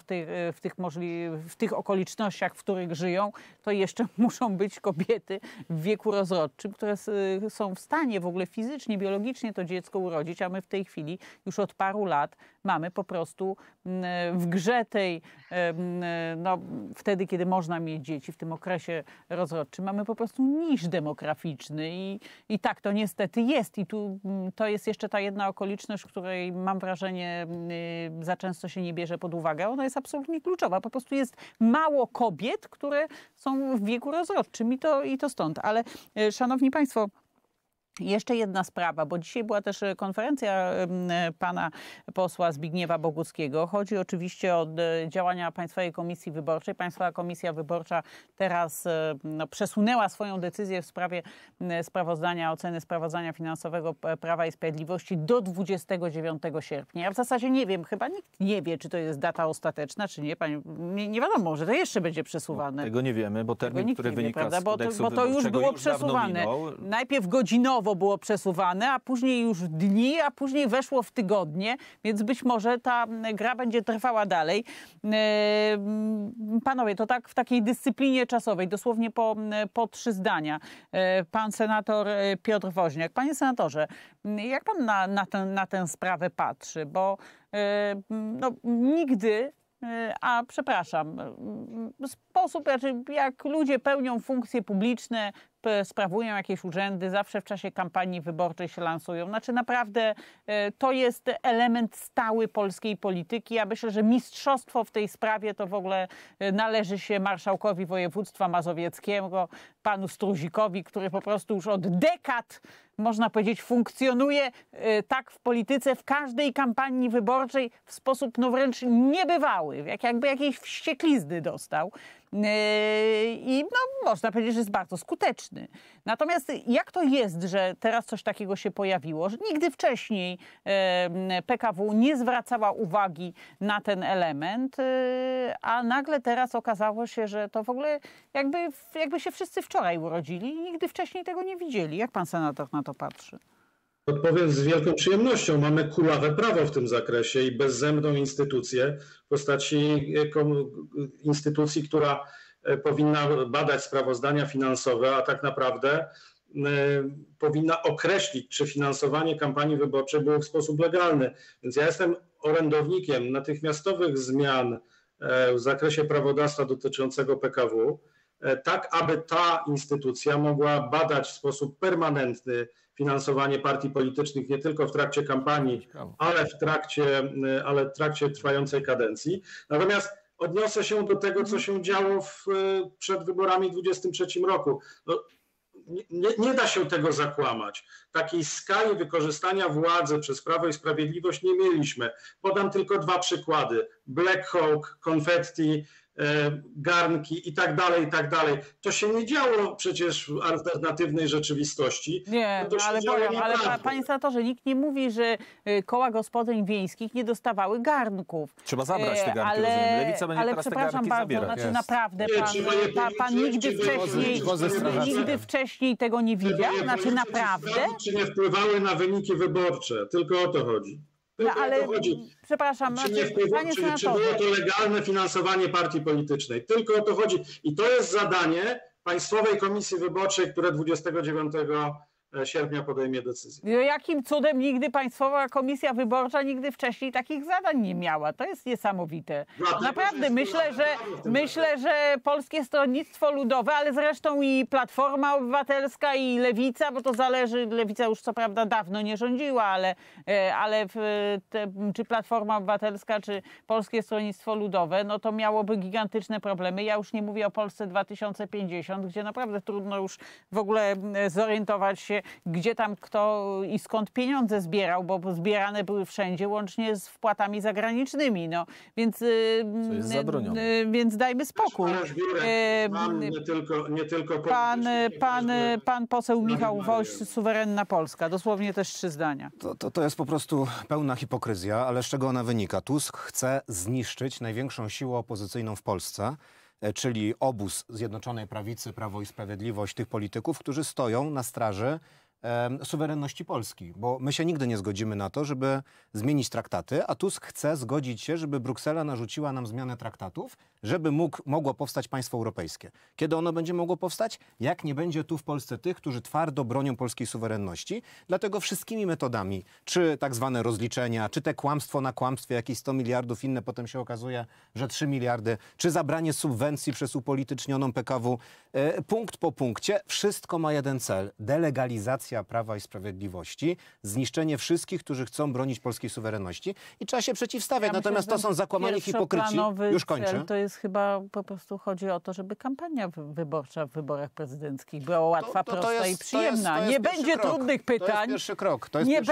w tych okolicznościach, w których żyją, to jeszcze muszą być kobiety w wieku rozrodczym, które są w stanie w ogóle fizycznie, biologicznie to dziecko urodzić. A my w tej chwili już od paru lat mamy po prostu w grze tej, no, wtedy, kiedy można mieć dzieci, w tym okresie rozrodczym, mamy po prostu niż demograficzny i tak to niestety jest. I tu to jest jeszcze ta jedna okoliczność, której mam wrażenie za często się nie bierze pod uwagę. Ona jest absolutnie kluczowa. Po prostu jest mało kobiet, które są w wieku rozrodczym i to stąd. Ale szanowni Państwo, jeszcze jedna sprawa, bo dzisiaj była też konferencja pana posła Zbigniewa Boguckiego. Chodzi oczywiście o działania Państwowej Komisji Wyborczej. Państwowa Komisja Wyborcza teraz przesunęła swoją decyzję w sprawie oceny sprawozdania finansowego Prawa i Sprawiedliwości do 29 sierpnia. Ja w zasadzie nie wiem, chyba nikt nie wie, czy to jest data ostateczna, czy nie. Nie wiadomo, że to jeszcze będzie przesuwane. No, tego nie wiemy, bo termin, który wynika z kodeksu bo to już było już przesuwane. Najpierw godzinowo było przesuwane, a później już dni, a później weszło w tygodnie, więc być może ta gra będzie trwała dalej. Panowie, to tak w takiej dyscyplinie czasowej, dosłownie po 3 zdania. Pan senator Piotr Woźniak. Panie senatorze, jak pan na tę sprawę patrzy? Bo no, nigdy, przepraszam, sposób, jak ludzie pełnią funkcje publiczne, sprawują jakieś urzędy, zawsze w czasie kampanii wyborczej się lansują. Znaczy naprawdę to jest element stały polskiej polityki. Ja myślę, że mistrzostwo w tej sprawie to w ogóle należy się marszałkowi województwa mazowieckiego, panu Struzikowi, który po prostu już od dekad, można powiedzieć, funkcjonuje tak w polityce, w każdej kampanii wyborczej w sposób no wręcz niebywały, jakby jakiejś wścieklizny dostał. I no, można powiedzieć, że jest bardzo skuteczny. Natomiast jak to jest, że teraz coś takiego się pojawiło, że nigdy wcześniej PKW nie zwracała uwagi na ten element, a nagle teraz okazało się, że to w ogóle jakby się wszyscy wczoraj urodzili i nigdy wcześniej tego nie widzieli. Jak pan senator na to patrzy? Odpowiem z wielką przyjemnością. Mamy kulawe prawo w tym zakresie i bezzębną instytucję w postaci instytucji, która powinna badać sprawozdania finansowe, a tak naprawdę powinna określić, czy finansowanie kampanii wyborczej było w sposób legalny. Więc ja jestem orędownikiem natychmiastowych zmian w zakresie prawodawstwa dotyczącego PKW, tak aby ta instytucja mogła badać w sposób permanentny finansowanie partii politycznych nie tylko w trakcie kampanii, ale w trakcie trwającej kadencji. Natomiast odniosę się do tego, co się działo przed wyborami w 2023 roku. No, nie da się tego zakłamać. Takiej skali wykorzystania władzy przez Prawo i Sprawiedliwość nie mieliśmy. Podam tylko 2 przykłady. Black Hawk, konfetti, garnki i tak dalej, i tak dalej. To się nie działo przecież w alternatywnej rzeczywistości. Nie, to się ale działo powiem, ale nieprawdą. panie senatorze, nikt nie mówi, że koła gospodyń wiejskich nie dostawały garnków. Trzeba zabrać te garnki, rozumiem. Lewica będzie ale teraz te przepraszam garnki bardzo, zabierać. znaczy Jest. naprawdę Nie, trzeba je pan nigdy policzyć, nigdy wcześniej tego nie widział? Znaczy naprawdę? Czy nie wpływały na wyniki wyborcze? Tylko o to chodzi. No, Tylko ale o to chodzi. przepraszam, Czy, nie znaczy, wpływa, panie czy było senatorze, to legalne finansowanie partii politycznej? Tylko o to chodzi. I to jest zadanie Państwowej Komisji Wyborczej, która 29 sierpnia podejmie decyzję. jakim cudem nigdy Państwowa Komisja Wyborcza nigdy wcześniej takich zadań nie miała? To jest niesamowite. Dlatego, Naprawdę, że myślę, że Polskie Stronnictwo Ludowe, ale zresztą i Platforma Obywatelska i Lewica, bo to zależy, Lewica już co prawda dawno nie rządziła, ale czy Platforma Obywatelska, czy Polskie Stronnictwo Ludowe, no to miałoby gigantyczne problemy. Ja już nie mówię o Polsce 2050, gdzie naprawdę trudno już w ogóle zorientować się, gdzie tam kto i skąd pieniądze zbierał, bo zbierane były wszędzie, łącznie z wpłatami zagranicznymi. No, więc, Co jest zabronione. Więc dajmy spokój. Nie tylko Pan poseł Michał Woś, Suwerenna Polska. Dosłownie też 3 zdania. To jest po prostu pełna hipokryzja, ale z czego ona wynika? Tusk chce zniszczyć największą siłę opozycyjną w Polsce, czyli obóz Zjednoczonej Prawicy, Prawo i Sprawiedliwość, tych polityków, którzy stoją na straży suwerenności Polski, bo my się nigdy nie zgodzimy na to, żeby zmienić traktaty, a Tusk chce zgodzić się, żeby Bruksela narzuciła nam zmianę traktatów, żeby mogło powstać państwo europejskie. Kiedy ono będzie mogło powstać? Jak nie będzie tu w Polsce tych, którzy twardo bronią polskiej suwerenności. Dlatego wszystkimi metodami, czy tak zwane rozliczenia, czy te kłamstwo na kłamstwie, jakieś 100 miliardów, inne potem się okazuje, że 3 miliardy, czy zabranie subwencji przez upolitycznioną PKW, punkt po punkcie, wszystko ma jeden cel. Delegalizacja Prawa i Sprawiedliwości, zniszczenie wszystkich, którzy chcą bronić polskiej suwerenności i trzeba się przeciwstawiać. Natomiast to są zakłamani hipokryci. Już kończę. To jest chyba po prostu chodzi o to, żeby kampania wyborcza w wyborach prezydenckich była łatwa, prosta i przyjemna. Nie będzie trudnych pytań. To jest pierwszy krok.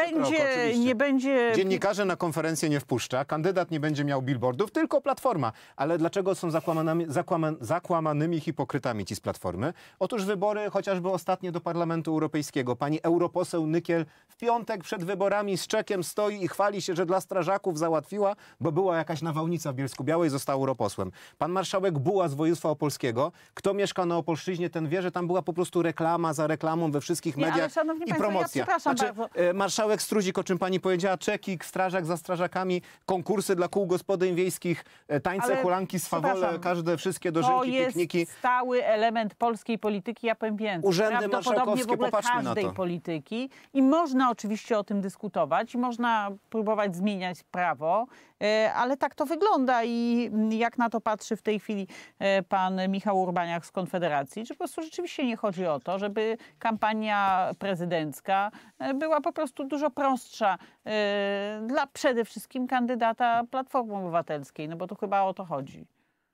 Nie będzie. Dziennikarze na konferencję nie wpuszcza, kandydat nie będzie miał billboardów, tylko Platforma. Ale dlaczego są zakłamanymi hipokrytami ci z Platformy? Otóż wybory, chociażby ostatnie do Parlamentu Europejskiego. Pani europoseł Nykiel w piątek przed wyborami z czekiem stoi i chwali się, że dla strażaków załatwiła, bo była jakaś nawałnica w Bielsku-Białej, został europosłem. Pan marszałek Buła z województwa opolskiego, kto mieszka na Opolszczyźnie, ten wie, że tam była po prostu reklama za reklamą we wszystkich mediach i promocja. Marszałek Struzik, o czym pani powiedziała, czekik, strażak za strażakami, konkursy dla kół gospodyń wiejskich, tańce, hulanki, swawole, każde, wszystkie dożynki, pikniki. To jest stały element polskiej polityki, ja powiem więcej. Urzędy marszałkowskie, popatrzmy na to. Polityki i można oczywiście o tym dyskutować i można próbować zmieniać prawo, ale tak to wygląda i jak na to patrzy w tej chwili pan Michał Urbaniak z Konfederacji, że po prostu rzeczywiście nie chodzi o to, żeby kampania prezydencka była po prostu dużo prostsza dla przede wszystkim kandydata Platformy Obywatelskiej, no bo to chyba o to chodzi.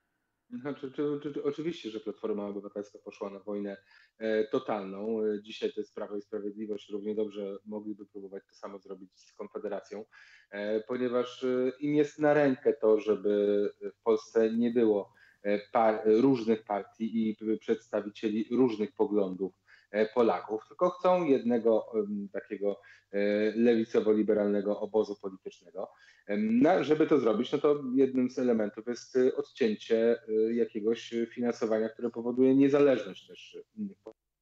Oczywiście, że Platforma Obywatelska poszła na wojnę totalną. Dzisiaj to jest Prawo i Sprawiedliwość. Równie dobrze mogliby próbować to samo zrobić z Konfederacją, ponieważ im jest na rękę to, żeby w Polsce nie było różnych partii i przedstawicieli różnych poglądów Polaków, tylko chcą jednego takiego lewicowo-liberalnego obozu politycznego. Żeby to zrobić, no to jednym z elementów jest odcięcie jakiegoś finansowania, które powoduje niezależność też innych.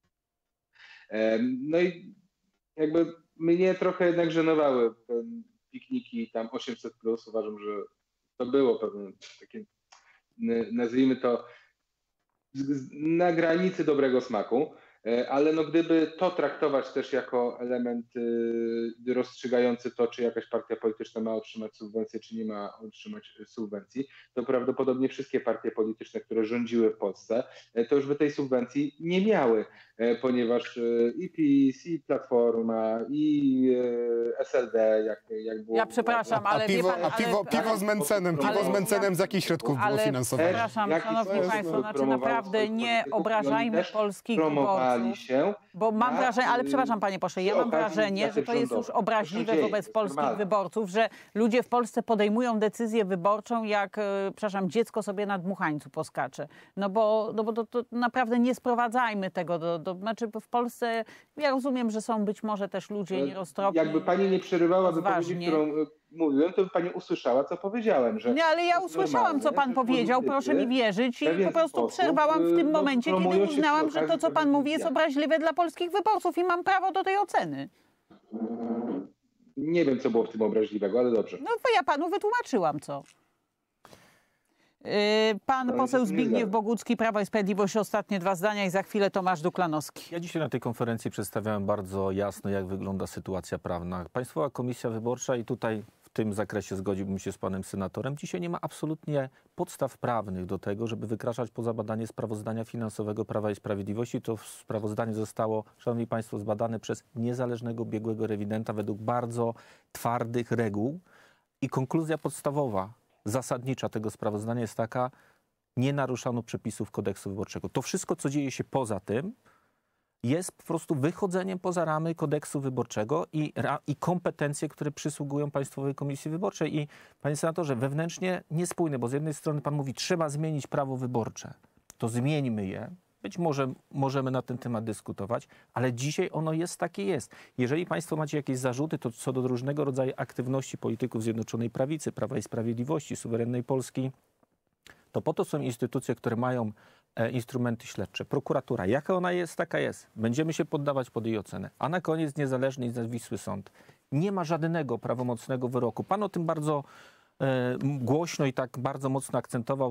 No i jakby mnie trochę jednak żenowały pikniki tam 800+. Uważam, że to było pewne takie, nazwijmy to, na granicy dobrego smaku. Ale no gdyby to traktować też jako element rozstrzygający to, czy jakaś partia polityczna ma otrzymać subwencję, czy nie ma otrzymać subwencji, to prawdopodobnie wszystkie partie polityczne, które rządziły w Polsce, to już by tej subwencji nie miały. ponieważ i PiS, i Platforma, i SLD, jak było... Ja przepraszam, ale wie pan... Piwo z Mencenem z jakich środków było finansowane? Przepraszam, szanowni państwo, znaczy naprawdę nie obrażajmy polskich wyborców, bo mam wrażenie, ale przepraszam panie pośle, ja mam wrażenie, że to jest już obraźliwe wobec polskich wyborców, że ludzie w Polsce podejmują decyzję wyborczą, jak, przepraszam, dziecko sobie na dmuchańcu poskacze. No bo to naprawdę nie sprowadzajmy tego znaczy w Polsce, ja rozumiem, że są być może też ludzie nieroztropni. Jakby pani nie przerywała wypowiedzi, którą mówiłem, to by pani usłyszała, co powiedziałem. Że nie, ale ja usłyszałam, co pan powiedział, proszę mi wierzyć i po prostu przerwałam w tym momencie, kiedy uznałam, że to, co pan mówi, jest obraźliwe dla polskich wyborców i mam prawo do tej oceny. Nie wiem, co było w tym obraźliwego, ale dobrze. No to ja panu wytłumaczyłam, co. Pan poseł Zbigniew Bogucki, Prawo i Sprawiedliwość, ostatnie 2 zdania i za chwilę Tomasz Duklanowski. Ja dzisiaj na tej konferencji przedstawiałem bardzo jasno, jak wygląda sytuacja prawna. Państwowa Komisja Wyborcza, i tutaj w tym zakresie zgodziłbym się z panem senatorem, dzisiaj nie ma absolutnie podstaw prawnych do tego, żeby wykraczać poza badanie sprawozdania finansowego Prawa i Sprawiedliwości. To sprawozdanie zostało, szanowni państwo, zbadane przez niezależnego biegłego rewidenta według bardzo twardych reguł i konkluzja podstawowa, zasadnicza tego sprawozdania jest taka: nie naruszano przepisów kodeksu wyborczego. To wszystko, co dzieje się poza tym, jest po prostu wychodzeniem poza ramy kodeksu wyborczego i kompetencje, które przysługują Państwowej Komisji Wyborczej. I panie senatorze, wewnętrznie niespójne, bo z jednej strony pan mówi, trzeba zmienić prawo wyborcze. To zmieńmy je. Być może możemy na ten temat dyskutować, ale dzisiaj ono jest takie jest. Jeżeli państwo macie jakieś zarzuty, to co do różnego rodzaju aktywności polityków Zjednoczonej Prawicy, Prawa i Sprawiedliwości, suwerennej Polski, to po to są instytucje, które mają instrumenty śledcze. Prokuratura, jaka ona jest, taka jest. Będziemy się poddawać pod jej ocenę. A na koniec niezależny i niezawisły sąd. Nie ma żadnego prawomocnego wyroku. Pan o tym bardzo głośno i tak bardzo mocno akcentował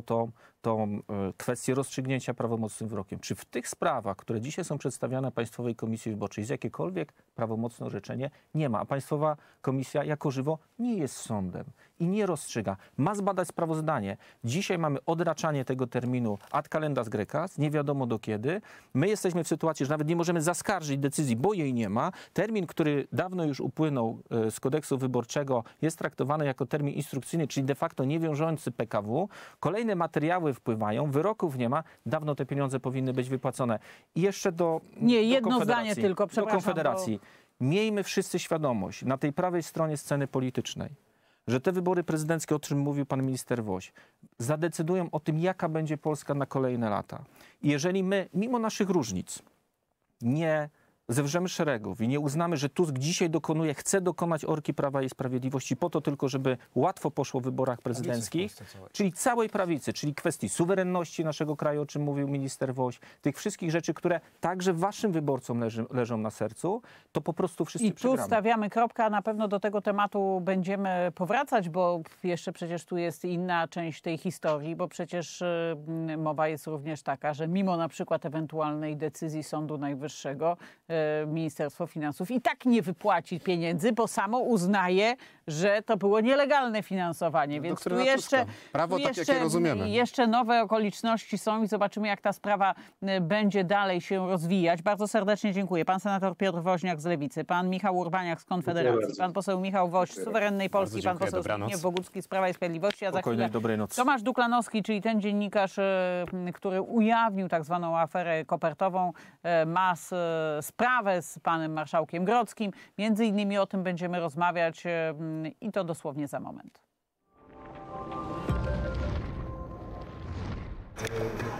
tą kwestię rozstrzygnięcia prawomocnym wyrokiem. Czy w tych sprawach, które dzisiaj są przedstawiane Państwowej Komisji Wyborczej, jest jakiekolwiek prawomocne orzeczenie? Nie ma. A Państwowa Komisja jako żywo nie jest sądem i nie rozstrzyga. Ma zbadać sprawozdanie. Dzisiaj mamy odraczanie tego terminu ad calendas graecas, nie wiadomo do kiedy. My jesteśmy w sytuacji, że nawet nie możemy zaskarżyć decyzji, bo jej nie ma. Termin, który dawno już upłynął z kodeksu wyborczego, jest traktowany jako termin instrukcyjny, czyli de facto niewiążący PKW. Kolejne materiały wpływają, wyroków nie ma. Dawno te pieniądze powinny być wypłacone. I jeszcze jedno zdanie tylko, przepraszam. Do Konfederacji. Miejmy wszyscy świadomość na tej prawej stronie sceny politycznej, że te wybory prezydenckie, o czym mówił pan minister Woś, zadecydują o tym, jaka będzie Polska na kolejne lata. I jeżeli my, mimo naszych różnic, nie zewrzemy szeregów i nie uznamy, że Tusk dzisiaj chce dokonać orki Prawa i Sprawiedliwości po to tylko, żeby łatwo poszło w wyborach prezydenckich, czyli całej prawicy, czyli kwestii suwerenności naszego kraju, o czym mówił minister Woś, tych wszystkich rzeczy, które także waszym wyborcom leżą na sercu, to po prostu wszyscy przegramy. I tu stawiamy kropkę, a na pewno do tego tematu będziemy powracać, bo jeszcze przecież tu jest inna część tej historii, bo przecież mowa jest również taka, że mimo na przykład ewentualnej decyzji Sądu Najwyższego Ministerstwo Finansów i tak nie wypłaci pieniędzy, bo samo uznaje, że to było nielegalne finansowanie. Więc tu jeszcze, prawo tak, jakie rozumiemy. Jeszcze nowe okoliczności są i zobaczymy, jak ta sprawa będzie dalej się rozwijać. Bardzo serdecznie dziękuję. Pan senator Piotr Woźniak z Lewicy, pan Michał Urbaniak z Konfederacji, pan poseł Michał Woś z Suwerennej Polski, pan poseł Zbigniew Bogucki z Prawa i Sprawiedliwości, a za chwilę dobrej nocy. Tomasz Duklanowski, czyli ten dziennikarz, który ujawnił tak zwaną aferę kopertową, ma sprawę z panem marszałkiem Grodzkim. Między innymi o tym będziemy rozmawiać i to dosłownie za moment.